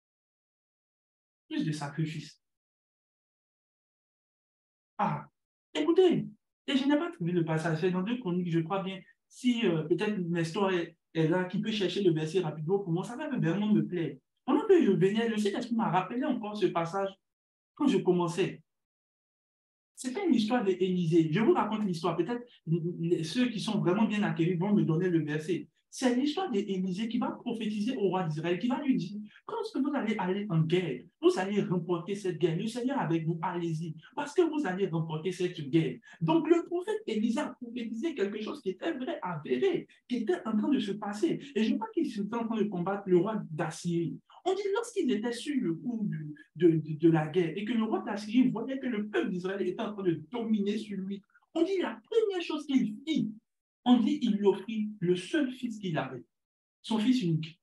plus de sacrifice. Ah, Écoutez, et je n'ai pas trouvé le passage, c'est dans deux Chroniques, je crois bien, si euh, peut-être Nestor est, est là, qui peut chercher le verset rapidement pour moi, ça va vraiment me plaire. Pendant que je venais, le Saint-Esprit m'a rappelé encore ce passage quand je commençais. C'était une histoire d'Élisée. Je vous raconte l'histoire. Peut-être ceux qui sont vraiment bien acquéris vont me donner le verset. C'est l'histoire d'Élisée qui va prophétiser au roi d'Israël, qui va lui dire, quand vous allez aller en guerre, vous allez remporter cette guerre. Le Seigneur avec vous, allez-y, parce que vous allez remporter cette guerre. Donc le prophète Élisée a prophétisé quelque chose qui était vrai, avéré, qui était en train de se passer. Et je crois qu'il était en train de combattre le roi d'Assyrie. On dit lorsqu'ils étaient sur le coup de, de, de, de la guerre et que le roi d'Assyrie voyait que le peuple d'Israël était en train de dominer sur lui, on dit la première chose qu'il fit, on dit il lui offrit le seul fils qu'il avait, son fils unique.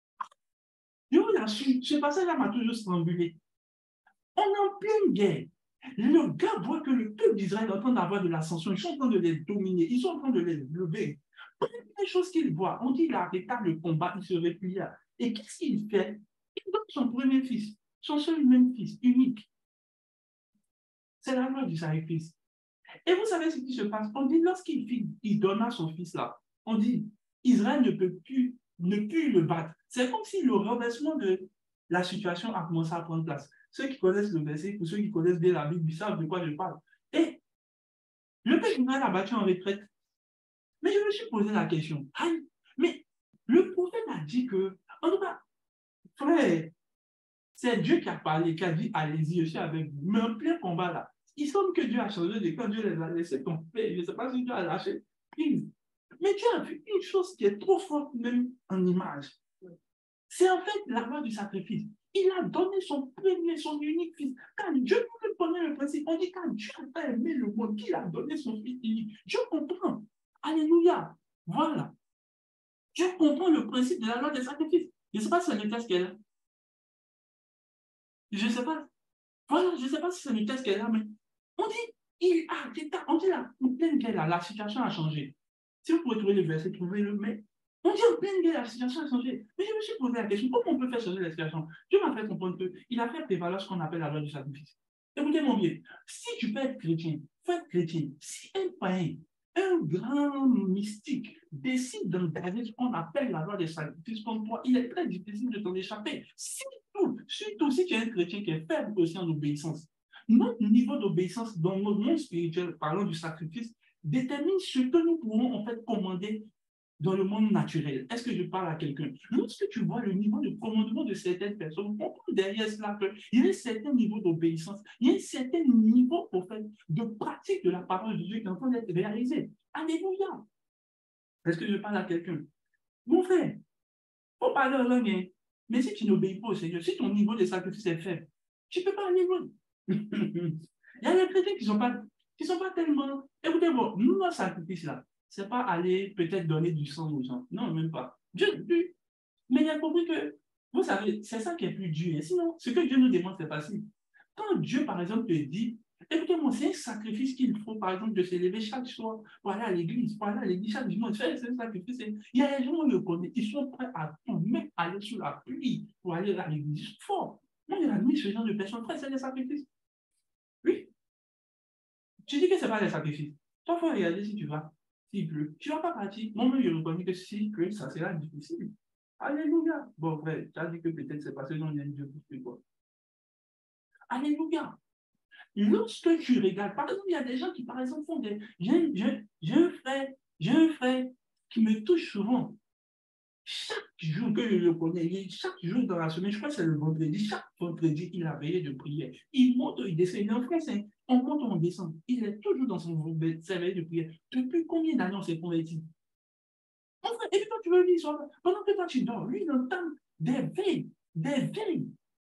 Je vous l'assure, ce passage-là m'a toujours strangulé. On est en pleine guerre. Le gars voit que le peuple d'Israël est en train d'avoir de l'ascension, ils sont en train de les dominer, ils sont en train de les lever. Première chose qu'il voit, on dit il arrêta le combat, il se replia. Et qu'est-ce qu'il fait? Il donne son premier fils, son seul même fils, unique. C'est la loi du sacrifice. Et vous savez ce qui se passe? On dit, lorsqu'il il donna son fils là, on dit, Israël ne peut plus, ne plus le battre. C'est comme si le renversement de la situation a commencé à prendre place. Ceux qui connaissent le verset, pour ceux qui connaissent bien la Bible, ils savent de quoi je parle. Et le peuple d'Israël a battu en retraite. Mais je me suis posé la question, aïe, mais le prophète a dit que, en tout cas, frère, c'est Dieu qui a parlé, qui a dit, allez-y, je suis avec vous. Mais en plein combat là, il semble que Dieu a changé de quand Dieu les a laissés tomber. Je ne sais pas si Dieu a lâché prise. Mais Dieu a vu une chose qui est trop forte même en image. C'est en fait la loi du sacrifice. Il a donné son premier, son unique fils. Quand Dieu nous connaît le principe, on dit quand Dieu a aimé le monde, qu'il a donné son fils unique. Dieu comprend. Alléluia. Voilà. Dieu comprend le principe de la loi des sacrifices. Je ne sais pas si c'est le texte qu'elle a. Je ne sais pas. Voilà, je ne sais pas si c'est le texte qu'elle a, mais on dit, il a, on dit là, en pleine guerre, là, la situation a changé. Si vous pouvez trouver le verset, trouvez-le, mais on dit en pleine guerre, la situation a changé. Mais je me suis posé la question, comment on peut faire changer la situation? Dieu m'a fait comprendre qu'il a fait prévaloir ce qu'on appelle la loi du sacrifice. Écoutez mon bien, si tu peux être chrétien, faut être chrétien. Si un païen, un grand mystique décide d'engager ce qu'on appelle la loi des sacrifices contre toi, il est très difficile de t'en échapper. Surtout, surtout si tu es un chrétien qui est faible aussi en obéissance. Notre niveau d'obéissance dans notre monde spirituel, parlant du sacrifice, détermine ce que nous pouvons en fait commander dans le monde naturel. Est-ce que je parle à quelqu'un? Lorsque tu vois le niveau de commandement de certaines personnes, on comprend derrière cela qu'il y a un certain niveau d'obéissance, il y a un certain niveau en fait, de pratique de la parole de Dieu qui est en train d'être réalisé. Alléluia! Est-ce que je parle à quelqu'un? Mon frère, il faut parler à l'homme, mais si tu n'obéis pas au Seigneur, si ton niveau de sacrifice est faible, tu ne peux pas aller loin. Il y a des chrétiens qui ne sont pas qui ne sont pas tellement. Écoutez, bon, nous, notre sacrifice là, ce n'est pas aller peut-être donner du sang aux gens. Non, même pas. Dieu, Dieu. Mais il a compris que, vous savez, c'est ça qui est plus dur. Et sinon, ce que Dieu nous demande, c'est facile. Quand Dieu, par exemple, te dit, écoutez-moi, c'est un sacrifice qu'il faut, par exemple, de s'élever chaque soir pour aller à l'église, pour aller à l'église chaque dimanche. C'est un sacrifice. Il y a des gens qui le connaissent. Ils sont prêts à tout, même aller sous la pluie pour aller à l'église fort. Moi, il a mis ce genre de personnes. Frère, c'est des sacrifices. Oui. Tu dis que ce n'est pas des sacrifices. Toi, il faut regarder si tu vas. S'il pleut, tu ne vas pas partir. Moi-même, je reconnais que s'il pleut, ça sera difficile. Alléluia. Bon, frère, tu as dit que peut-être c'est parce que non, il y a Dieu pour plus quoi. Alléluia. Lorsque tu regardes, par exemple, il y a des gens qui, par exemple, font des. J'ai, j'ai, j'ai un frère, j'ai un frère qui me touche souvent. Chaque jour que je le connais, chaque jour dans la semaine, je crois que c'est le vendredi, chaque vendredi, il a veillé de prière. Il monte, il descend. Il est en français. On monte, on descend. Il est toujours dans son veille de prière. Depuis combien d'années on s'est converti? Enfin, et puis quand tu veux lui, pendant que toi tu dors, lui, il entame des veilles, des veilles.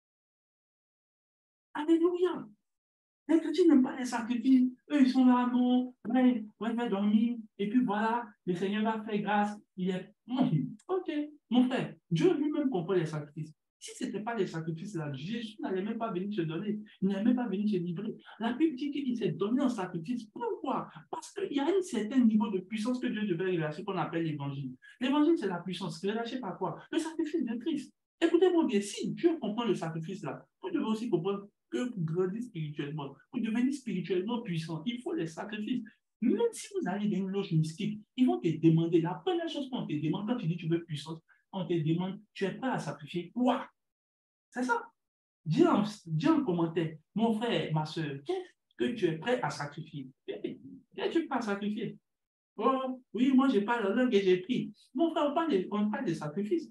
Alléluia. Les chrétiens n'aiment pas les sacrifices. Eux, ils sont là, non, ouais, ouais, il va dormir. Et puis voilà, le Seigneur va faire grâce. Il est. Ok, mon frère, Dieu lui-même comprend les sacrifices. Si ce n'était pas les sacrifices là, Jésus n'allait même pas venir se donner. Il n'allait même pas venir se livrer. La Bible dit qu'il s'est donné en sacrifice. Pourquoi? Parce qu'il y a un certain niveau de puissance que Dieu devait relâcher, ce qu'on appelle l'évangile. L'évangile, c'est la puissance. Relâché par quoi? Le sacrifice de Christ. Écoutez-moi bien, si Dieu comprend le sacrifice là, vous devez aussi comprendre que pour grandir spirituellement, pour devenir spirituellement puissant, il faut les sacrifices. Même si vous allez dans une loge mystique, ils vont te demander, la première chose qu'on te demande quand tu dis que tu veux puissance, on te demande, tu es prêt à sacrifier quoi? C'est ça. Dis en, dis en commentaire, mon frère, ma soeur, qu'est-ce que tu es prêt à sacrifier? Qu'est-ce que tu es prêt à sacrifier? Oh, oui, moi, je parle la langue que j'ai pris. Mon frère, on parle de, on parle de sacrifice.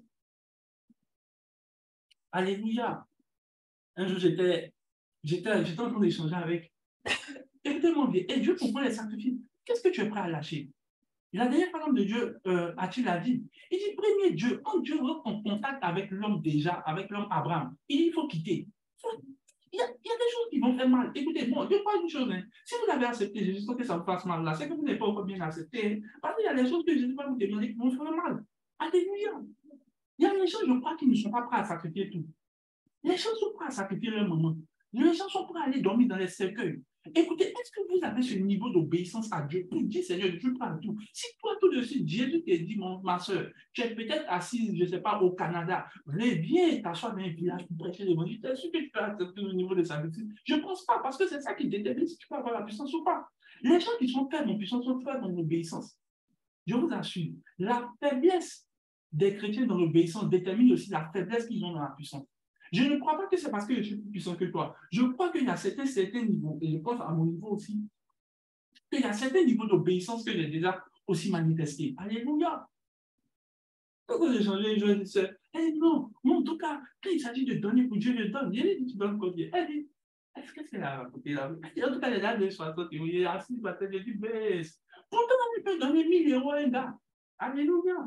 Alléluia. Un jour, j'étais j'étais en train d'échanger avec. Écoutez-moi bien. Et Dieu comprend les sacrifices. Qu'est-ce que tu es prêt à lâcher? La dernière parole de Dieu, euh, a-t-il a dit? Il dit, premier Dieu, quand Dieu rentre en contact avec l'homme déjà, avec l'homme Abraham, il dit, il faut quitter. Il y, a, il y a des choses qui vont faire mal. Écoutez, bon, je crois une chose. Hein. Si vous avez accepté Jésus sans que ça vous fasse mal là, c'est que vous n'avez pas encore bien accepté. Hein. Parce qu'il y a des choses que Jésus va vous demander qui vont faire mal. Alléluia. Il y a des choses, je crois, qui ne sont pas prêts à sacrifier tout. Les gens sont prêts à sacrifier leur moment. Les gens sont prêts à aller dormir dans les cercueils. Écoutez, est-ce que vous avez ce niveau d'obéissance à Dieu pour dire, Seigneur, je suis prêt à tout? Si toi, tout de suite, Jésus te dit, mon, ma soeur, tu es peut-être assise, je ne sais pas, au Canada, viens t'asseoir dans un village pour prêcher l'évangile, est-ce que tu peux accepter le niveau de sacrifice? Je ne pense pas, parce que c'est ça qui détermine si tu peux avoir la puissance ou pas. Les gens qui sont faibles en puissance sont faibles en obéissance. Je vous assure, la faiblesse des chrétiens dans l'obéissance détermine aussi la faiblesse qu'ils ont dans la puissance. Je ne crois pas que c'est parce que je suis plus puissant que toi. Je crois qu'il y a certains, certains niveaux, et je pense à mon niveau aussi, qu'il y a certains niveaux d'obéissance que j'ai déjà aussi manifestés. Alléluia. Quand j'ai changé, je disais, eh non, non, en tout cas, quand il s'agit de donner pour Dieu, je donne. Il dit, tu donnes combien? Elle dit, est-ce que c'est la côté là? En tout cas, elle a deux soixante euros, il est assis, je dis, baisse. Pourtant, on peut donner mille euros à un gars. Alléluia.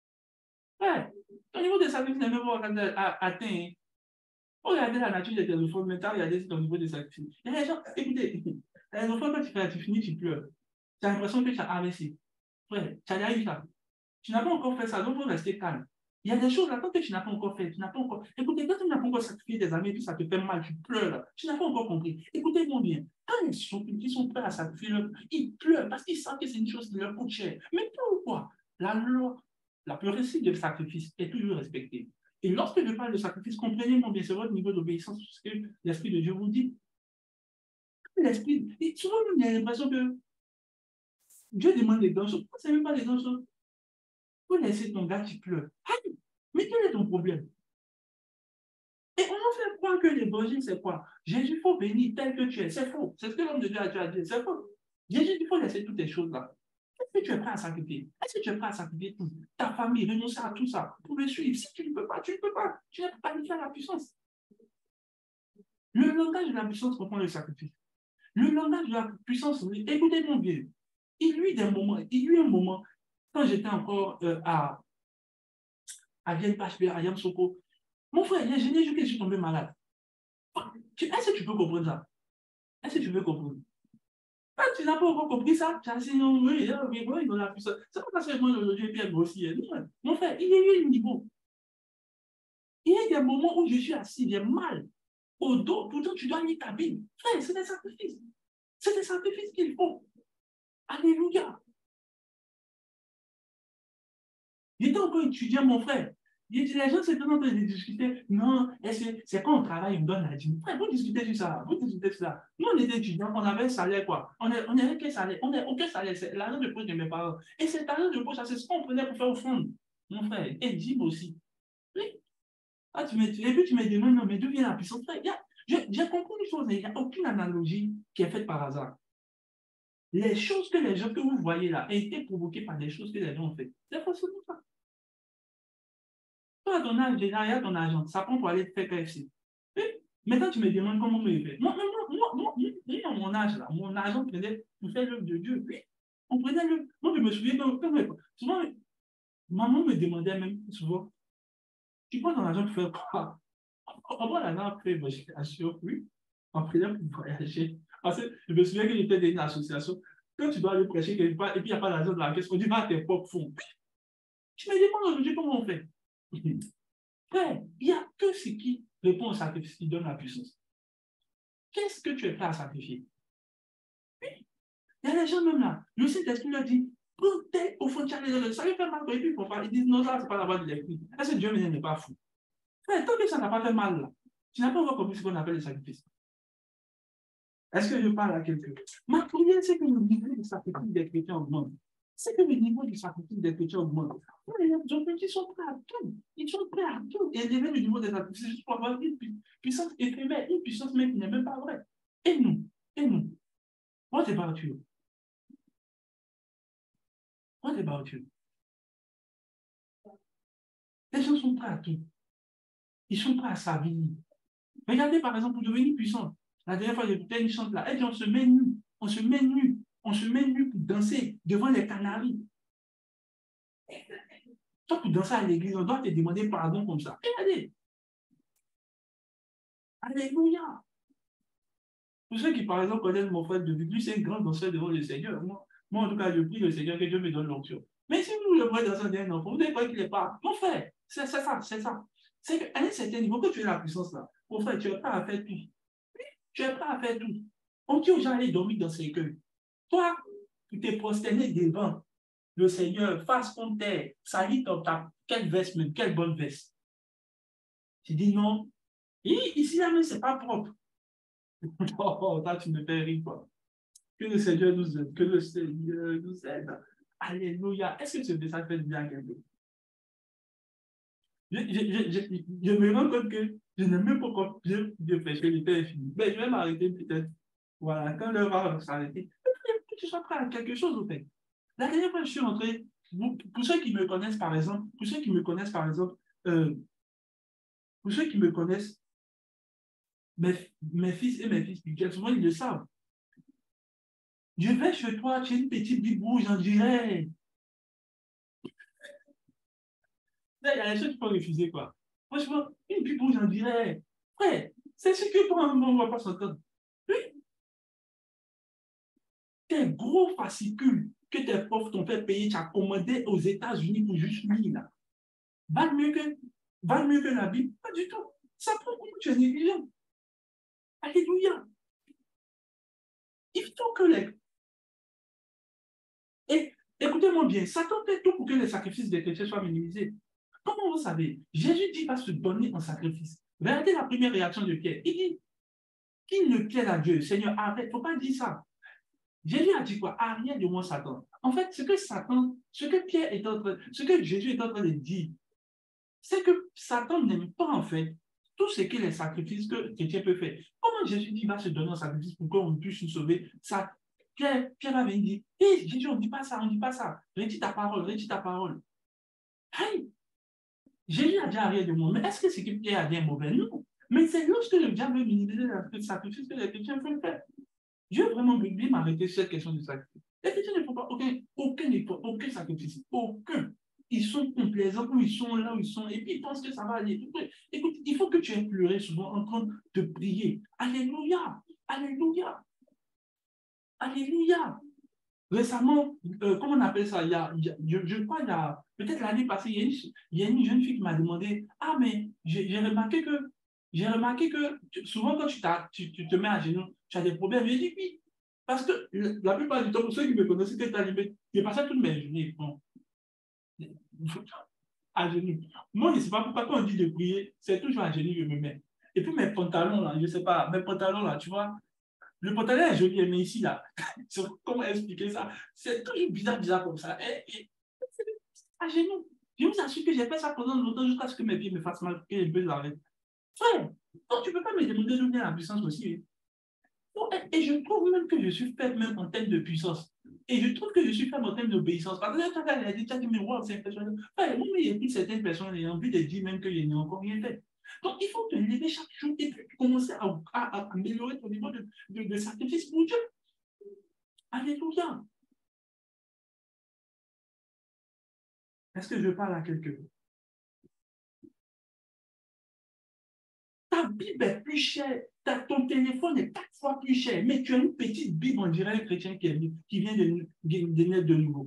Ouais, au niveau des sacrifices, n'est même pas atteint. Regardez la nature des téléphones, maintenant, regardez ton niveau de sacrifice. Il y a des gens, écoutez, les enfants, quand tu fais, tu finis, tu pleures. Tu as l'impression que tu as A V C. Ouais, tu as déjà eu ça. Tu n'as pas encore fait ça, donc il faut rester calme. Il y a des choses là, quand tu n'as pas encore fait, tu n'as pas encore. Écoutez, quand tu n'as pas encore sacrifié des amis, puis ça te fait mal, tu pleures là. Tu n'as pas encore compris. Écoutez-moi bien. Quand ils sont, ils sont prêts à sacrifier, ils pleurent parce qu'ils savent que c'est une chose qui leur coûte cher. Mais pourquoi? La loi, la purité de sacrifice est toujours respectée. Et lorsque je parle de sacrifice, comprenez-moi bien, c'est votre niveau d'obéissance, ce que l'Esprit de Dieu vous dit. L'Esprit, et souvent, il y a l'impression que Dieu demande des grandes choses. Ce n'est même pas des grandes choses. Vous laissez ton gars qui pleure. Aïe, mais quel est ton problème? Et on nous fait croire que l'évangile, c'est quoi? Jésus, il faut bénir tel que tu es. C'est faux. C'est ce que l'homme de Dieu a dit. C'est faux. Jésus, il faut laisser toutes ces choses-là. Est-ce que tu es prêt à sacrifier? Est-ce que tu es prêt à sacrifier tout? Ta famille, renoncer à tout ça pour le suivre. Si tu ne peux pas, tu ne peux pas. Tu n'es pas à la puissance. Le langage de la puissance reprend le sacrifice. Le langage de la puissance, écoutez-moi bien. Il y a eu des moments, il y a eu un moment, quand j'étais encore euh, à, à Vienne P H P, à Yamsoko, mon frère, je n'ai jamais que je suis tombé malade. Est-ce que tu peux comprendre ça? Est-ce que tu peux comprendre? Ah, tu n'as pas encore compris ça? Tu as dit non, oui, oui, oui, dans la puissance. C'est pas parce que moi, aujourd'hui, je suis bien grossier. Mon frère, il y a eu un niveau. Il y a eu des moments où je suis assis, j'ai mal au dos, pourtant tu dois aller taper. Frère, c'est des sacrifices. C'est des sacrifices qu'il faut. Alléluia. J'étais encore étudiant, mon frère. Les gens se demandent de discuter. Non, c'est quand on travaille, on donne la dîme. Frère, vous discutez sur ça. Vous discutez sur ça. Nous, on était étudiants, on avait un salaire, quoi. On n'avait quel salaire? On n'a aucun salaire. C'est l'argent de poche de mes parents. Et cet argent de poche, c'est ce qu'on prenait pour faire au fond. Mon frère, et dîme aussi. Oui. Ah, tu me, et puis tu me demandes, non, mais d'où vient la puissance? J'ai compris une chose, il n'y a aucune analogie qui est faite par hasard. Les choses que les gens que vous voyez là ont été provoquées par des choses que les gens ont faites. C'est forcément ça. Toi, à ton âge, déjà, il y a ton argent. Ça prend pour aller faire K F C. Et maintenant, tu me demandes comment me le fait. Moi, moi, moi, moi, moi, à mon âge, là, mon argent prenait pour faire l'œuvre de Dieu. Oui, on prenait l'œuvre. Moi, je me souviens, quand, quand, souvent, maman me demandait même souvent, tu prends ton argent pour faire quoi? On prend l'argent après, moi, je assure, oui. En prière pour voyager. Parce que je me souviens que j'étais dans une association. Quand tu dois aller prêcher quelque part et puis il n'y a pas d'argent dans la caisse, on dit va à tes propres fonds. Tu me demandes aujourd'hui comment on fait. Frère, il n'y a que ce qui répond au sacrifice qui donne la puissance. Qu'est-ce que tu es prêt à sacrifier? Oui. Il y a des gens même là. Le Saint-Esprit leur dit, protège au fond de Charlie, ça lui fait mal. Et puis ils disent, non, ça, c'est pas la voix de l'esprit. Est-ce que Dieu n'est pas fou? Frère, tant que ça n'a pas fait mal là, tu n'as pas encore compris ce qu'on appelle le sacrifice. Est-ce que je parle à quelqu'un? Ma prière, c'est que le niveau de sacrifice des chrétiens augmente. C'est que le niveau du sacrifice des chrétiens augmente. Les hommes qui sont prêts à tout. Ils sont prêts à tout. Et élever le niveau des sacrifices juste pour avoir une puissance éphémère, une puissance même qui n'est même pas vraie. Et nous? Et nous? Moi, c'est pas Dieu. Moi, c'est pas Dieu. Les gens sont prêts à tout. Ils sont prêts à s'habiller. Regardez, par exemple, pour devenir puissant. La dernière fois, j'écoutais une chante là. Elle dit, on se met nu. On se met nu. On se met nu pour danser devant les canaris. Toi, pour danser à l'église, on doit te demander pardon comme ça. Regardez. Alléluia. Pour ceux qui, par exemple, connaissent mon frère de vie, lui, c'est un grand danseur devant le Seigneur. Moi, moi, en tout cas, je prie le Seigneur que Dieu me donne l'onction. Mais si vous le voyez dans un enfant, vous ne croyez qu'il n'est pas. Mon frère, c'est ça, c'est ça. C'est qu'à un certain niveau, quand tu as la puissance là, mon frère, tu es prêt à faire tout. Tu es prêt à faire tout. On dit aux gens d'aller dormir dans ses queues. Toi, tu t'es prosterné devant le Seigneur, face contre terre, salit ton ta quelle veste, même, quelle bonne veste. Tu dis non. Et ici, là, mais c'est pas propre. Oh, là, tu me fais rire, quoi. Que le Seigneur nous aide, que le Seigneur nous aide. Alléluia. Est-ce que ce message fait bien à quelqu'un? Je, je, je, je, je me rends compte que je n'ai même pas compris de prêcher le temps est fini. Mais je vais m'arrêter peut-être. Voilà, quand l'heure va s'arrêter, que tu sois prêt à quelque chose, au fait. La dernière fois, je suis rentré, pour, pour ceux qui me connaissent, par exemple, pour ceux qui me connaissent, par exemple, euh, pour ceux qui me connaissent, mes, mes fils et mes fils spirituels, souvent, ils le savent. Je vais chez toi, tu as une petite Bible rouge, en dirait. Là, il y a des choses qu'il faut refuser, quoi. Franchement, une Bible rouge, en dirait. Ouais, c'est ce que toi, on ne va pas s'entendre. Oui. Tes gros fascicules que tes profs t'ont fait payer, tu as commandé aux États-Unis pour juste lire, là. Valent mieux que, valent mieux que la Bible? Pas du tout. Ça prend comment tu es négligent. Alléluia. Il faut que les... Et écoutez-moi bien, Satan fait tout pour que les sacrifices des chrétiens soient minimisés. Comment vous savez? Jésus dit va se donner en sacrifice. Regardez la première réaction de Pierre. Il dit, qui ne plaît à Dieu? Seigneur, arrête, il ne faut pas dire ça. Jésus a dit quoi? Arrête de moi, Satan. En fait, ce que Satan, ce que Pierre est en train, ce que Jésus est en train de dire, c'est que Satan n'aime pas, en fait, tout ce que les sacrifices que chrétien peut faire. Comment Jésus dit va se donner en sacrifice pour qu'on puisse nous sauver? Ça, Pierre, Pierre avait dit, hé, hey, Jésus, on ne dit pas ça, on ne dit pas ça. Redis ta parole, redis ta parole. Hey, Jésus a dit arrête de moi. Mais est-ce que c'est que Pierre a dit un mauvais? Non. Mais c'est lorsque le diable veut minimiser le sacrifice que les chrétiens peuvent faire. Dieu vraiment bien m'arrêter sur cette question du sacrifice. Les chrétiens ne font pas aucun, aucun effort, aucun sacrifice, aucun. Ils sont complaisants où ils sont, là où ils sont, et puis ils pensent que ça va aller. Écoute, il faut que tu aies pleuré souvent en train de prier. Alléluia, alléluia, alléluia. Récemment, euh, comment on appelle ça? Il y a, il y a, je, je crois, il y a peut-être l'année passée, il y, a une, il y a une jeune fille qui m'a demandé, ah, mais j'ai remarqué que, j'ai remarqué que souvent quand tu, tu, tu te mets à genoux, tu as des problèmes. J'ai dit oui. Parce que la plupart du temps, pour ceux qui me connaissent, c'était talibé. J'ai passé toutes mes journées bon, à genoux. Moi, je ne sais pas pourquoi quand on dit de prier, c'est toujours à genoux que je me mets. Et puis mes pantalons, là, je ne sais pas, mes pantalons, là, tu vois, le pantalon est joli, mais ici, là, comment expliquer ça? C'est toujours bizarre, bizarre comme ça. Et, et, à genoux. Je vous assure que j'ai fait ça pendant longtemps jusqu'à ce que mes pieds me fassent mal, que je peux l'arrêter. Frère, donc tu ne peux pas me demander d'où vient la puissance aussi. Et je trouve même que je suis faible même en termes de puissance. Et je trouve que je suis faible en termes d'obéissance. Parce que quand elle a dit, tu as dit, mais wow, c'est impressionnant. Frère, moi, il y a plus certaines personnes qui ont envie de dire même qu'il n'y a encore rien fait. Donc, il faut te lever chaque jour et puis commencer à, à, à améliorer ton niveau de, de, de sacrifice pour Dieu. Alléluia. Est-ce que je parle à quelqu'un? Ta Bible est plus chère, ta, ton téléphone est quatre fois plus cher, mais tu as une petite Bible, on dirait un chrétien qui, est, qui vient de, de naître de nouveau.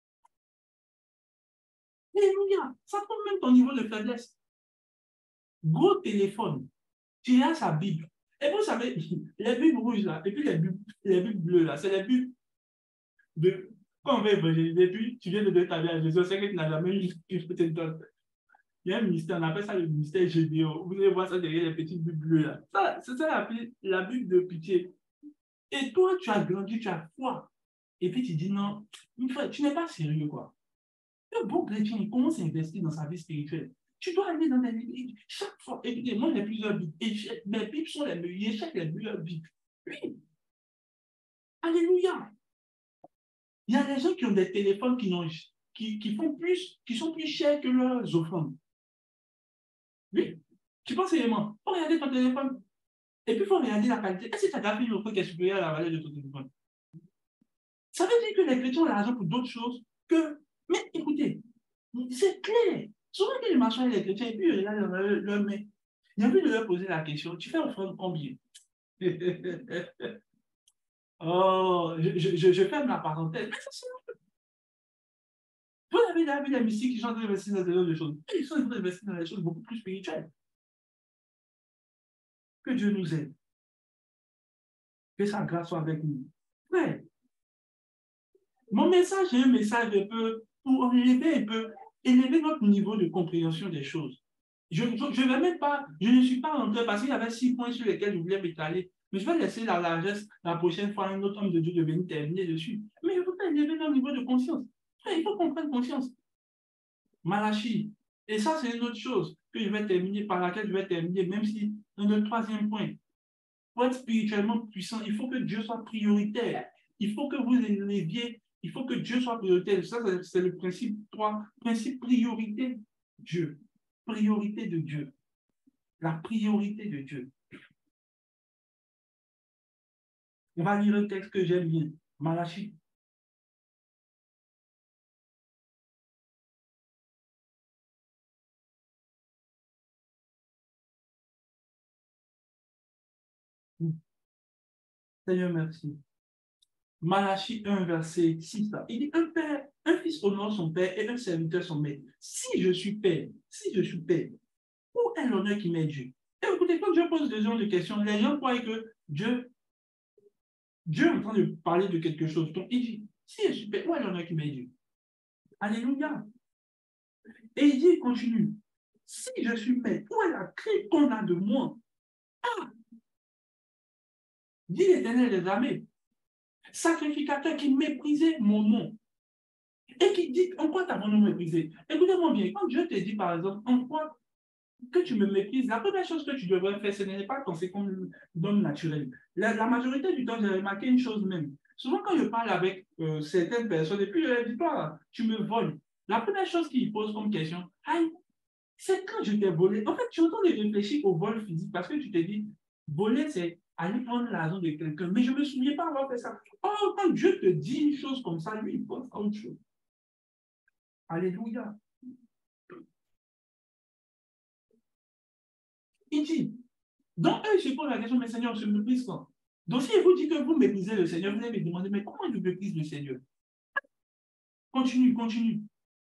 Alléluia. Ça prend même ton niveau de faiblesse. Gros téléphone, tu as sa Bible. Et vous savez, les Bibles rouges là, et puis les Bibles, les Bibles bleues là, c'est les Bibles de. Quand on va évangéliser, puis tu viens de donner ta vie à Jésus, c'est que tu n'as jamais eu quelque chose de donne. Il y a un ministère, on appelle ça le ministère Gédéon. Vous allez voir ça derrière les petites Bibles bleues là. Ça, c'est ça la, la Bible de pitié. Et toi, tu as grandi, tu as foi. Et puis tu dis non, tu n'es pas sérieux, quoi. Un bon chrétien, il commence à investir dans sa vie spirituelle. Tu dois aller dans des livres. Chaque fois, écoutez, moi j'ai plusieurs Bibles. Et mes Bibles sont les meilleures, chaque les meilleures Bibles. Oui. Alléluia. Il y a des gens qui ont des téléphones qui, qui, qui, font plus, qui sont plus chers que leurs offrandes. Oui. Tu penses sérieusement, il faut regarder ton téléphone. Et puis il faut regarder la qualité. Est-ce que tu as gardé une offrande qui est supérieure à la valeur de ton téléphone? Ça veut dire que les chrétiens ont l'argent pour d'autres choses que. Mais écoutez, c'est clair. Souvent, quand je marche avec les chrétiens, et puis je regarde leur, leur main, j'ai envie de leur poser la question, tu fais offrande combien? Oh, je, je, je ferme la parenthèse. Mais c'est ça. Vous avez déjà vu les mystiques qui sont en train d'investir dans des choses. Ils sont en train d'investir dans des choses beaucoup plus spirituelles. Que Dieu nous aide. Que sa grâce soit avec nous. Ouais. Mon message est un message un peu pour élever un peu, élever notre niveau de compréhension des choses. Je ne vais même pas, je ne suis pas en train, parce qu'il y avait six points sur lesquels je voulais m'étaler, mais je vais laisser la largesse la prochaine fois un autre homme de Dieu de venir terminer dessus. Mais il faut pas élever notre niveau de conscience. Il faut qu'on prenne conscience. Malachie. Et ça, c'est une autre chose que je vais terminer, par laquelle je vais terminer, même si dans le troisième point. Pour être spirituellement puissant, il faut que Dieu soit prioritaire. Il faut que vous éleviez, il faut que Dieu soit prioritaire. Ça, c'est le principe trois. Principe priorité, Dieu. Priorité de Dieu. La priorité de Dieu. On va lire un texte que j'aime bien. Malachie. Seigneur, merci. Malachie un, verset six. Il dit, un père, un fils honore son père et un serviteur son maître. Si je suis père, si je suis père, où est l'honneur qui m'est dû? Et écoutez, quand Dieu pose ce genre de questions, les gens croient que Dieu, Dieu est en train de parler de quelque chose. Donc, il dit, si je suis père, où est l'honneur qui m'est dû? Alléluia. Et il dit, il continue, si je suis maître, où est la crainte qu'on a de moi? Ah! Dit l'Éternel des armées, sacrificateur qui méprisait mon nom. Et qui dit, en quoi t'avons-nous méprisé? Écoutez-moi bien, quand Dieu te dit, par exemple, en quoi que tu me méprises, la première chose que tu devrais faire, ce n'est pas conséquent d'homme naturel. La, la majorité du temps, j'ai remarqué une chose même. Souvent, quand je parle avec euh, certaines personnes, et puis je leur dis, toi, tu me voles. La première chose qu'ils posent comme question, aïe, c'est quand je t'ai volé. En fait, tu es en train de réfléchir au vol physique parce que tu te dis, voler, c'est aller prendre l'argent de quelqu'un. Mais je ne me souviens pas avoir fait ça. Oh, quand Dieu te dit une chose comme ça, lui, il pense à autre chose. Alléluia. Il dit, donc eux, je pose la question, mais Seigneur, je me méprise quand? Donc si vous dit que vous méprisez le Seigneur, vous allez me demander, mais comment je méprise le Seigneur? Continue, continue.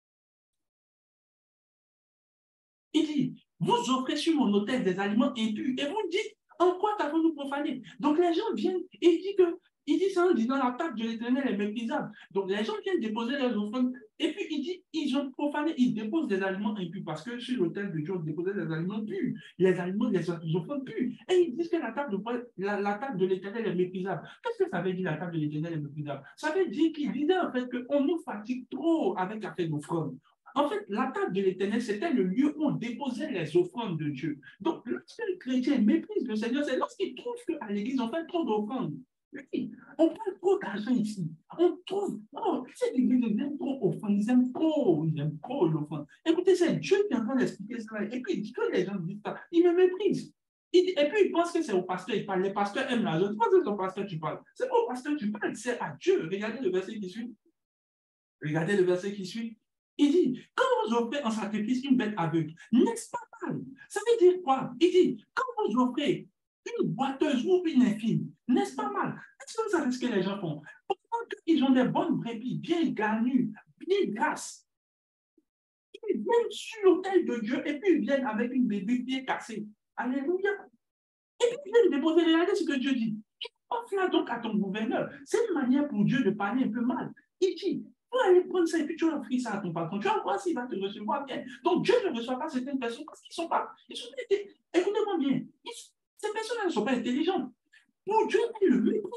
Il dit, vous offrez sur mon autel des aliments impurs et vous dites, en quoi t'avons-nous profané? Donc les gens viennent et il dit que, il dit ça en disant, la table de l'Éternel est méprisable. Donc les gens viennent déposer leurs offrandes et puis il dit, ils ont profané, ils déposent des aliments impurs parce que sur l'autel de Dieu, on déposait des aliments purs, les aliments, les offrandes pures. Et ils disent que la table de, la, la table de l'Éternel est méprisable. Qu'est-ce que ça veut dire, la table de l'Éternel est méprisable? Ça veut dire qu'ils disaient en fait qu'on nous fatigue trop avec la fête d'offrande. En fait, la table de l'Éternel, c'était le lieu où on déposait les offrandes de Dieu. Donc, lorsque le chrétien méprise le Seigneur, c'est lorsqu'il trouve qu'à l'église, on fait trop d'offrandes. Oui, on parle trop d'argent ici. On trouve, oh, cette église, ils aiment trop offrande, ils aiment trop, ils aiment trop l'offrande. Écoutez, c'est Dieu qui est en train d'expliquer cela. Et puis, quand les gens disent ça, ils me méprisent. Et puis, ils pensent que c'est au pasteur, ils parlent. Les pasteurs aiment l'argent. Tu penses que c'est au pasteur que tu parles. C'est au pasteur que tu parles, c'est à Dieu. Regardez le verset qui suit. Regardez le verset qui suit. Il dit, quand vous offrez en sacrifice une bête aveugle, n'est-ce pas mal? Ça veut dire quoi? Il dit, quand vous offrez une boiteuse ou une infime, n'est-ce pas mal? Est-ce que vous savez ce que les gens font? Pourtant qu'ils ont des bonnes brebis, bien garnies, bien grasses, ils viennent sur l'autel de Dieu et puis ils viennent avec une bébé bien cassée. Alléluia. Et puis ils viennent déposer, regardez ce que Dieu dit. Offre-la donc à ton gouverneur. C'est une manière pour Dieu de parler un peu mal. Il dit, tu vas aller prendre ça et puis tu vas offrir ça à ton patron. Tu vas voir s'il va te recevoir bien. Donc Dieu ne reçoit pas certaines personnes parce qu'ils ne sont pas. Ils sont écoutez-moi bien. Ils, ces personnes ne sont pas intelligentes. Pour Dieu, il le méprise.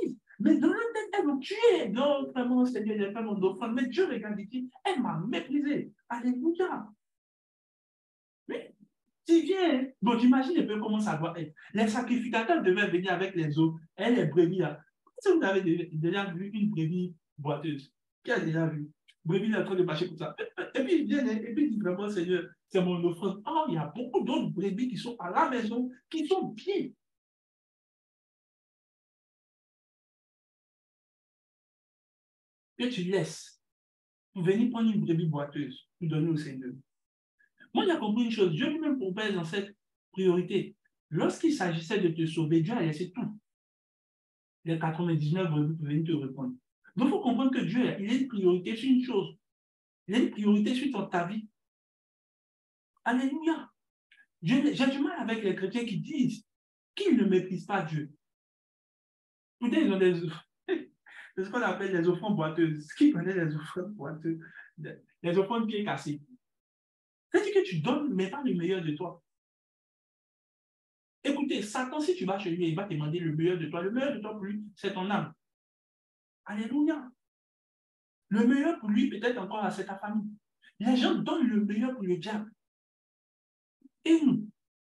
Mais dans le tête, elle me tuait. Non, vraiment, Seigneur, il a fait mon offrande. Mais Dieu regarde ici, elle m'a méprisé. Alléluia. Oui. Tu viens, bon, j'imagine un peu comment ça doit être. Les sacrificateurs devaient venir avec les eaux. Elle, les brebis, là. Si vous avez déjà vu une brebis boiteuse, qui a déjà vu? Brebis est en train de marcher comme ça. Et puis, il vient, et puis il dit vraiment, Seigneur, c'est mon offrande. Oh, il y a beaucoup d'autres brebis qui sont à la maison, qui sont bien. Que tu laisses pour venir prendre une brebis boiteuse, pour donner au Seigneur. Moi, j'ai compris une chose. Dieu lui-même propose dans cette priorité. Lorsqu'il s'agissait de te sauver, Dieu a laissé tout. Les quatre-vingt-dix-neuf veulent venir te répondre. Donc, il faut comprendre que Dieu, il a une priorité sur une chose. Il a une priorité sur ta vie. Alléluia. J'ai du mal avec les chrétiens qui disent qu'ils ne méprisent pas Dieu. Peut-être ils ont des... C'est ce qu'on appelle les offrandes boiteuses. Qui connaît les offrandes boiteuses? Les offrandes pieds cassés. C'est-à-dire que tu donnes, mais pas le meilleur de toi. Écoutez, Satan, si tu vas chez lui, il va te demander le meilleur de toi. Le meilleur de toi pour lui, c'est ton âme. Alléluia. Le meilleur pour lui, peut-être encore, c'est ta famille. Les gens donnent le meilleur pour le diable. Et nous,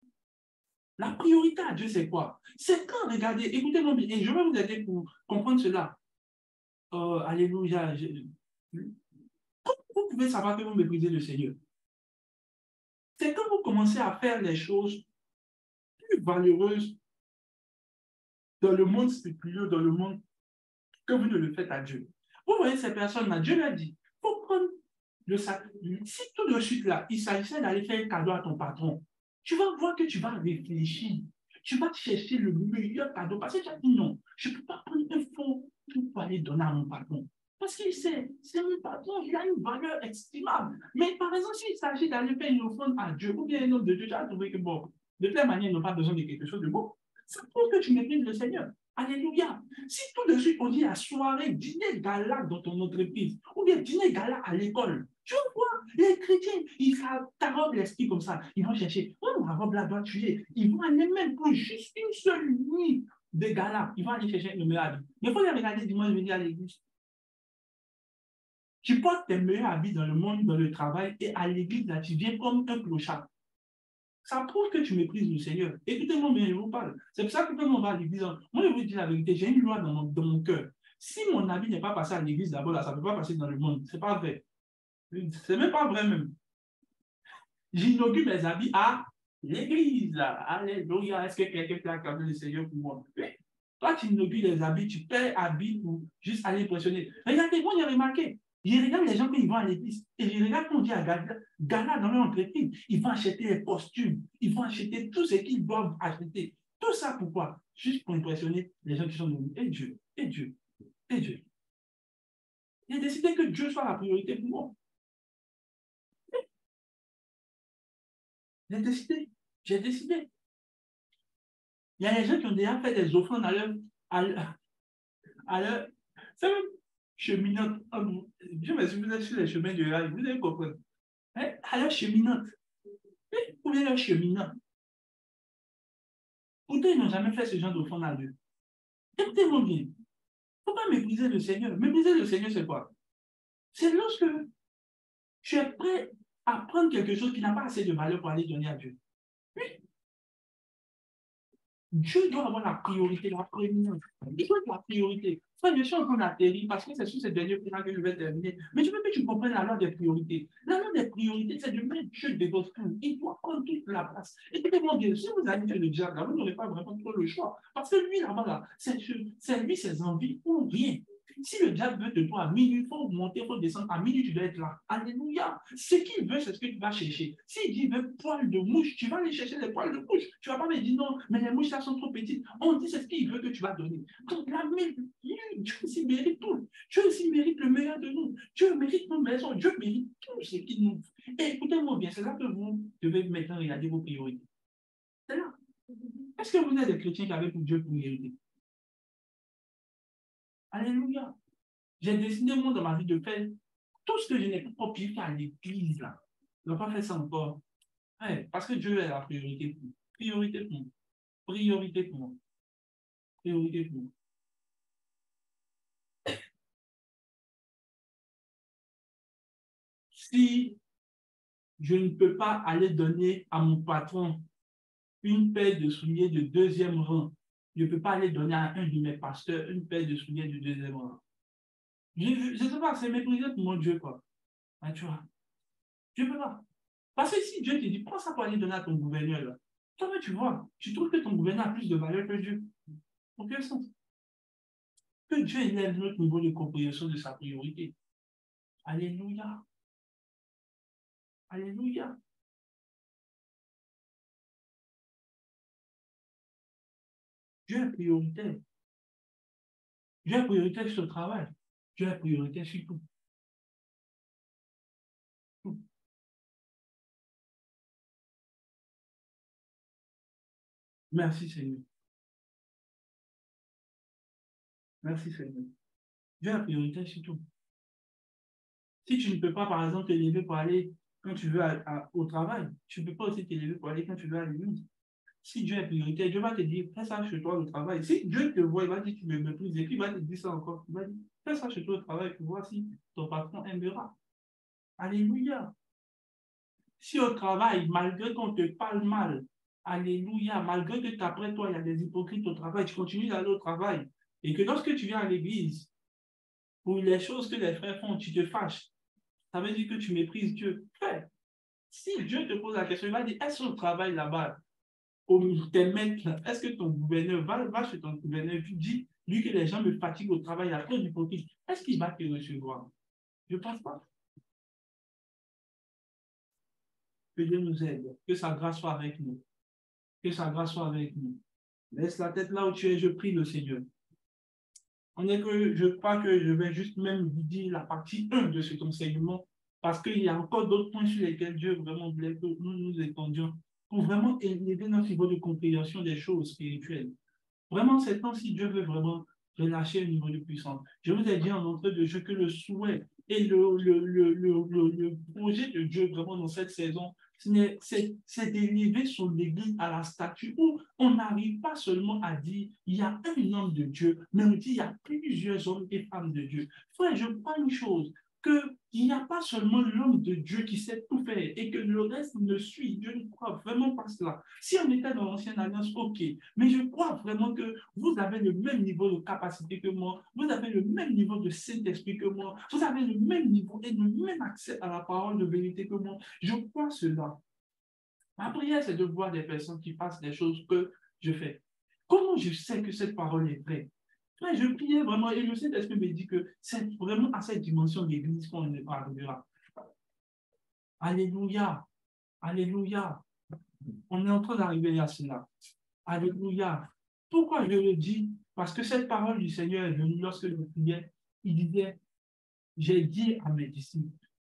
la priorité à Dieu, c'est quoi? C'est quand, regardez, écoutez-moi bien, et je vais vous aider pour comprendre cela. Euh, alléluia. Je... Comment vous pouvez savoir que vous méprisez le Seigneur? C'est quand vous commencez à faire les choses plus valeureuses dans le monde spirituel, dans le monde, que vous ne le faites à Dieu. Vous voyez ces personnes-là, Dieu l'a dit, il faut prendre le sacrifice. Si tout de suite là, il s'agissait d'aller faire un cadeau à ton patron, tu vas voir que tu vas réfléchir. Tu vas chercher le meilleur cadeau. Parce que tu as dit non, je ne peux pas prendre un faux pour aller donner à mon patron. Parce qu'il sait, c'est mon patron, il a une valeur estimable. Mais par exemple, s'il s'agit d'aller faire une offrande à Dieu, ou bien un homme de Dieu, tu as trouvé que bon, de telle manière, ils n'ont pas besoin de quelque chose de beau. Ça prouve que tu méprises le Seigneur. Alléluia. Si tout de suite on dit à soirée, dîner gala dans ton entreprise, ou bien dîner gala à l'école, tu vois, les chrétiens, ils t'arrobent l'esprit comme ça. Ils vont chercher, oh, ma robe là doit tuer. Ils vont aller même pour juste une seule nuit de gala. Ils vont aller chercher le meilleur habit. Mais il faut les regarder dimanche venir à l'église. Tu portes tes meilleurs habits dans le monde, dans le travail, et à l'église, là, tu viens comme un clochard. Ça prouve que tu méprises le Seigneur. Écoutez-moi bien, je vous parle. C'est pour ça que quand on va à l'église, moi je vous dis la vérité, j'ai une loi dans mon, dans mon cœur. Si mon habit n'est pas passé à l'église d'abord, là, ça ne peut pas passer dans le monde. Ce n'est pas vrai. C'est même pas vrai même. J'inaugure mes habits à l'église, là. Alléluia. Est-ce que quelqu'un peut accorder le Seigneur pour moi? Oui. Toi, tu inaugures les habits, tu paies habits pour juste aller impressionner. Regardez, moi, j'ai remarqué. Je regarde les gens quand ils vont à l'église et je regarde quand on dit à Gala, Gala dans leur entreprise, ils vont acheter les costumes, ils vont acheter tout ce qu'ils doivent acheter. Tout ça pourquoi? Juste pour impressionner les gens qui sont venus. Et Dieu, et Dieu, et Dieu. Il a décidé que Dieu soit la priorité pour moi. J'ai décidé, j'ai décidé. Il y a des gens qui ont déjà fait des offrandes à leur, à leur, à leur c'est même cheminante. Je me suis mis sur les chemins de rail, vous allez comprendre. Hein? À leur cheminante. Ou bien leur cheminant. Pourtant, ils n'ont jamais fait ce genre d'offrande à Dieu. Écoutez-moi bien. Il ne faut pas mépriser le Seigneur. Mépriser le Seigneur, c'est quoi? C'est lorsque tu es prêt à prendre quelque chose qui n'a pas assez de valeur pour aller donner à Dieu. Oui. Dieu doit avoir la priorité, la prééminence. Il doit avoir la priorité. Frère, je suis en train d'atterrir parce que c'est sur cette dernière fois que je vais terminer. Mais je veux que tu comprennes la loi des priorités. La loi des priorités, c'est de mettre Dieu de votre cœur. Il doit prendre toute la place. Écoutez-moi bien, si vous allez faire le diable, là, vous n'aurez pas vraiment trop le choix. Parce que lui, là-bas, là, c'est lui, ses envies ou rien. Si le diable veut de toi à minuit, il faut monter, il faut descendre. À minuit, tu dois être là. Alléluia. Ce qu'il veut, c'est ce que tu vas chercher. S'il dit, il veut poils de mouche, tu vas aller chercher les poils de mouche. Tu ne vas pas me dire non, mais les mouches, là, sont trop petites. On dit, c'est ce qu'il veut que tu vas donner. Donc, la Dieu aussi mérite tout. Dieu aussi mérite le meilleur de nous. Dieu mérite nos maisons. Dieu mérite tout ce qu'il nous. Et écoutez-moi bien, c'est là que vous devez maintenant regarder vos priorités. C'est là. Est-ce que vous êtes des chrétiens qui avaient pour Dieu priorité? Alléluia. J'ai décidé, moi, dans ma vie, de faire tout ce que je n'ai pas pu faire à l'église, là. Je ne vais pas faire ça encore. Ouais, parce que Dieu est la priorité pour moi. Priorité pour moi. Priorité pour moi. Priorité pour moi. Si je ne peux pas aller donner à mon patron une paire de souliers de deuxième rang, je ne peux pas aller donner à un de mes pasteurs une paire de souliers de deuxième rang. Je ne sais pas, c'est mépriser pour mon Dieu, quoi. Ah, tu vois, je ne peux pas. Parce que si Dieu te dit, prends ça pour aller donner à ton gouverneur, là, toi, tu vois, tu trouves que ton gouverneur a plus de valeur que Dieu. Aucun sens. Que Dieu élève notre niveau de compréhension de sa priorité. Alléluia. Alléluia. Dieu est prioritaire. Dieu est prioritaire sur le travail. Dieu est prioritaire sur tout. tout. Merci Seigneur. Merci Seigneur. Dieu est prioritaire sur tout. Si tu ne peux pas, par exemple, t'élever pour aller quand tu veux à, à, au travail, tu ne peux pas aussi t'élever pour aller quand tu veux à l'église. Si Dieu est prioritaire, Dieu va te dire, fais ça chez toi au travail. Si Dieu te voit, il va dire, tu me méprises, et puis il va te dire ça encore. Il va dire, fais ça chez toi au travail, pour voir si ton patron aimera. Alléluia. Si au travail, malgré qu'on te parle mal, alléluia, malgré que après toi, il y a des hypocrites au travail, tu continues d'aller au travail, et que lorsque tu viens à l'église, pour les choses que les frères font, tu te fâches, ça veut dire que tu méprises Dieu. Frère, si Dieu te pose la question, il va dire, est-ce qu'on travaille là-bas, tes maîtres, est-ce que ton gouverneur va, va chez ton gouverneur, tu dis, lui que les gens me fatiguent au travail à cause du hypocrite, est-ce qu'il va te recevoir? Je ne pense pas. Que Dieu nous aide, que sa grâce soit avec nous, que sa grâce soit avec nous. Laisse la tête là où tu es, je prie le Seigneur. On est que je crois que je vais juste même vous dire la partie un de cet enseignement, parce qu'il y a encore d'autres points sur lesquels Dieu vraiment voulait que nous nous étendions pour vraiment élever notre niveau de compréhension des choses spirituelles. Vraiment, c'est temps si Dieu veut vraiment relâcher un niveau de puissance. Je vous ai dit en entrée de jeu que le souhait et le, le, le, le, le projet de Dieu vraiment dans cette saison, c'est d'élever son Église à la statue où on n'arrive pas seulement à dire il y a un homme de Dieu, mais on dit il y a plusieurs hommes et femmes de Dieu. Frère, je crois une chose, qu'il n'y a pas seulement l'homme de Dieu qui sait tout faire et que le reste ne suit. Je ne crois vraiment pas cela. Si on était dans l'ancienne alliance, ok. Mais je crois vraiment que vous avez le même niveau de capacité que moi, vous avez le même niveau de Saint-Esprit que moi, vous avez le même niveau et le même accès à la parole de vérité que moi. Je crois cela. Ma prière, c'est de voir des personnes qui fassent des choses que je fais. Comment je sais que cette parole est vraie? Frère, je priais vraiment et le Saint-Esprit me dit que c'est vraiment à cette dimension d'église qu'on arrivera. Alléluia. Alléluia. On est en train d'arriver à cela. Alléluia. Pourquoi je le dis? Parce que cette parole du Seigneur est venue lorsque je priais. Il disait, j'ai dit à mes disciples,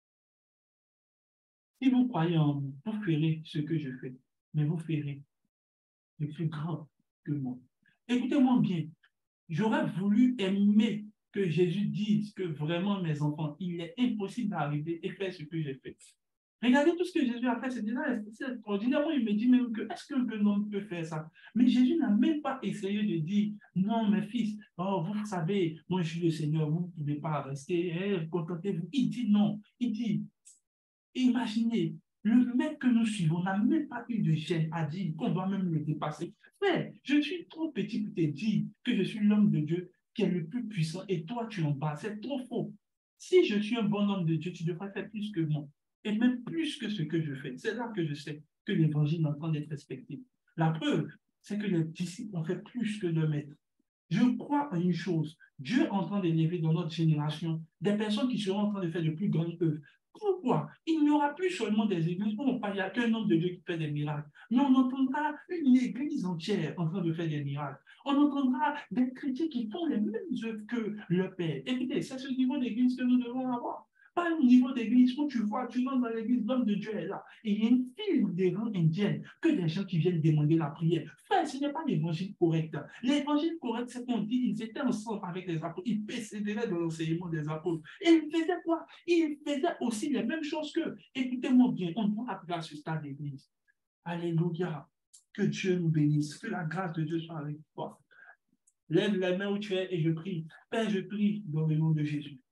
si vous croyez en moi, vous ferez ce que je fais, mais vous ferez de plus grand que moi. Écoutez-moi bien. J'aurais voulu aimer que Jésus dise que vraiment, mes enfants, il est impossible d'arriver et faire ce que j'ai fait. Regardez tout ce que Jésus a fait, c'est déjà extraordinaire. Moi, il me dit même que est-ce qu'un homme peut faire ça? Mais Jésus n'a même pas essayé de dire, non, mes fils, oh, vous savez, moi je suis le Seigneur, vous ne pouvez pas rester, eh, contentez-vous. Il dit non, il dit, imaginez, le mec que nous suivons n'a même pas eu de gêne à dire qu'on doit même le dépasser. Mais je suis trop petit pour te dire que je suis l'homme de Dieu qui est le plus puissant et toi tu en bats. C'est trop faux. Si je suis un bon homme de Dieu, tu devrais faire plus que moi et même plus que ce que je fais. C'est là que je sais que l'évangile est en train d'être respecté. La preuve, c'est que les disciples ont fait plus que le maître. Je crois en une chose, Dieu est en train d'élever dans notre génération des personnes qui seront en train de faire de plus grandes œuvres. Pourquoi? Il n'y aura plus seulement des églises où il n'y a qu'un homme de Dieu qui fait des miracles, mais on entendra une église entière en train de faire des miracles. On entendra des chrétiens qui font les mêmes œuvres que le Père. Écoutez, c'est ce niveau d'église que nous devons avoir. Pas un niveau d'église où tu vois, tu rentres dans l'église, l'homme de Dieu est là. Et il y a une file des rangs indiennes que des gens qui viennent demander la prière. Frère, ce n'est pas l'évangile correct. L'évangile correct, c'est qu'on dit ils étaient ensemble avec les apôtres. Ils persévéraient dans l'enseignement des apôtres. Et ils faisaient quoi? Ils faisaient aussi les mêmes choses qu'eux. Écoutez-moi bien, on doit appeler à ce stade d'église. Alléluia. Que Dieu nous bénisse. Que la grâce de Dieu soit avec toi. Lève les mains où tu es et je prie. Père, je prie dans le nom de Jésus.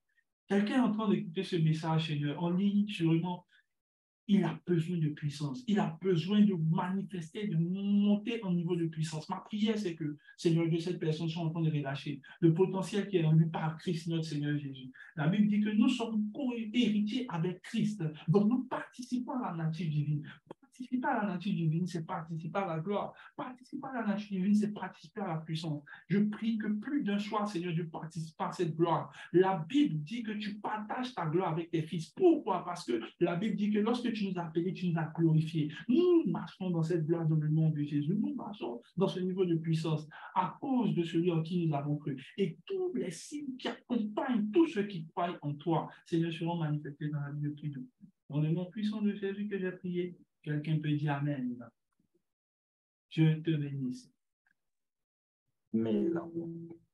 Quelqu'un est en train d'écouter ce message, Seigneur, en ligne, sûrement, il a besoin de puissance. Il a besoin de manifester, de monter en niveau de puissance. Ma prière, c'est que, Seigneur, que cette personne soit en train de relâcher le potentiel qui est en lui par Christ, notre Seigneur Jésus. La Bible dit que nous sommes co-héritiers avec Christ. Donc, nous participons à la nature divine. Participer à la nature divine, c'est participer à la gloire. Participer à la nature divine, c'est participer à la puissance. Je prie que plus d'un soir, Seigneur, je participe à cette gloire. La Bible dit que tu partages ta gloire avec tes fils. Pourquoi? Parce que la Bible dit que lorsque tu nous as appelés, tu nous as glorifiés. Nous marchons dans cette gloire dans le nom de Jésus. Nous marchons dans ce niveau de puissance à cause de celui en qui nous avons cru. Et tous les signes qui accompagnent tous ceux qui croient en toi, Seigneur, seront manifestés dans la vie de tous nous. Dans le nom puissant de Jésus que j'ai prié, quelqu'un peut dire Amen. Je te bénisse.
Mais là.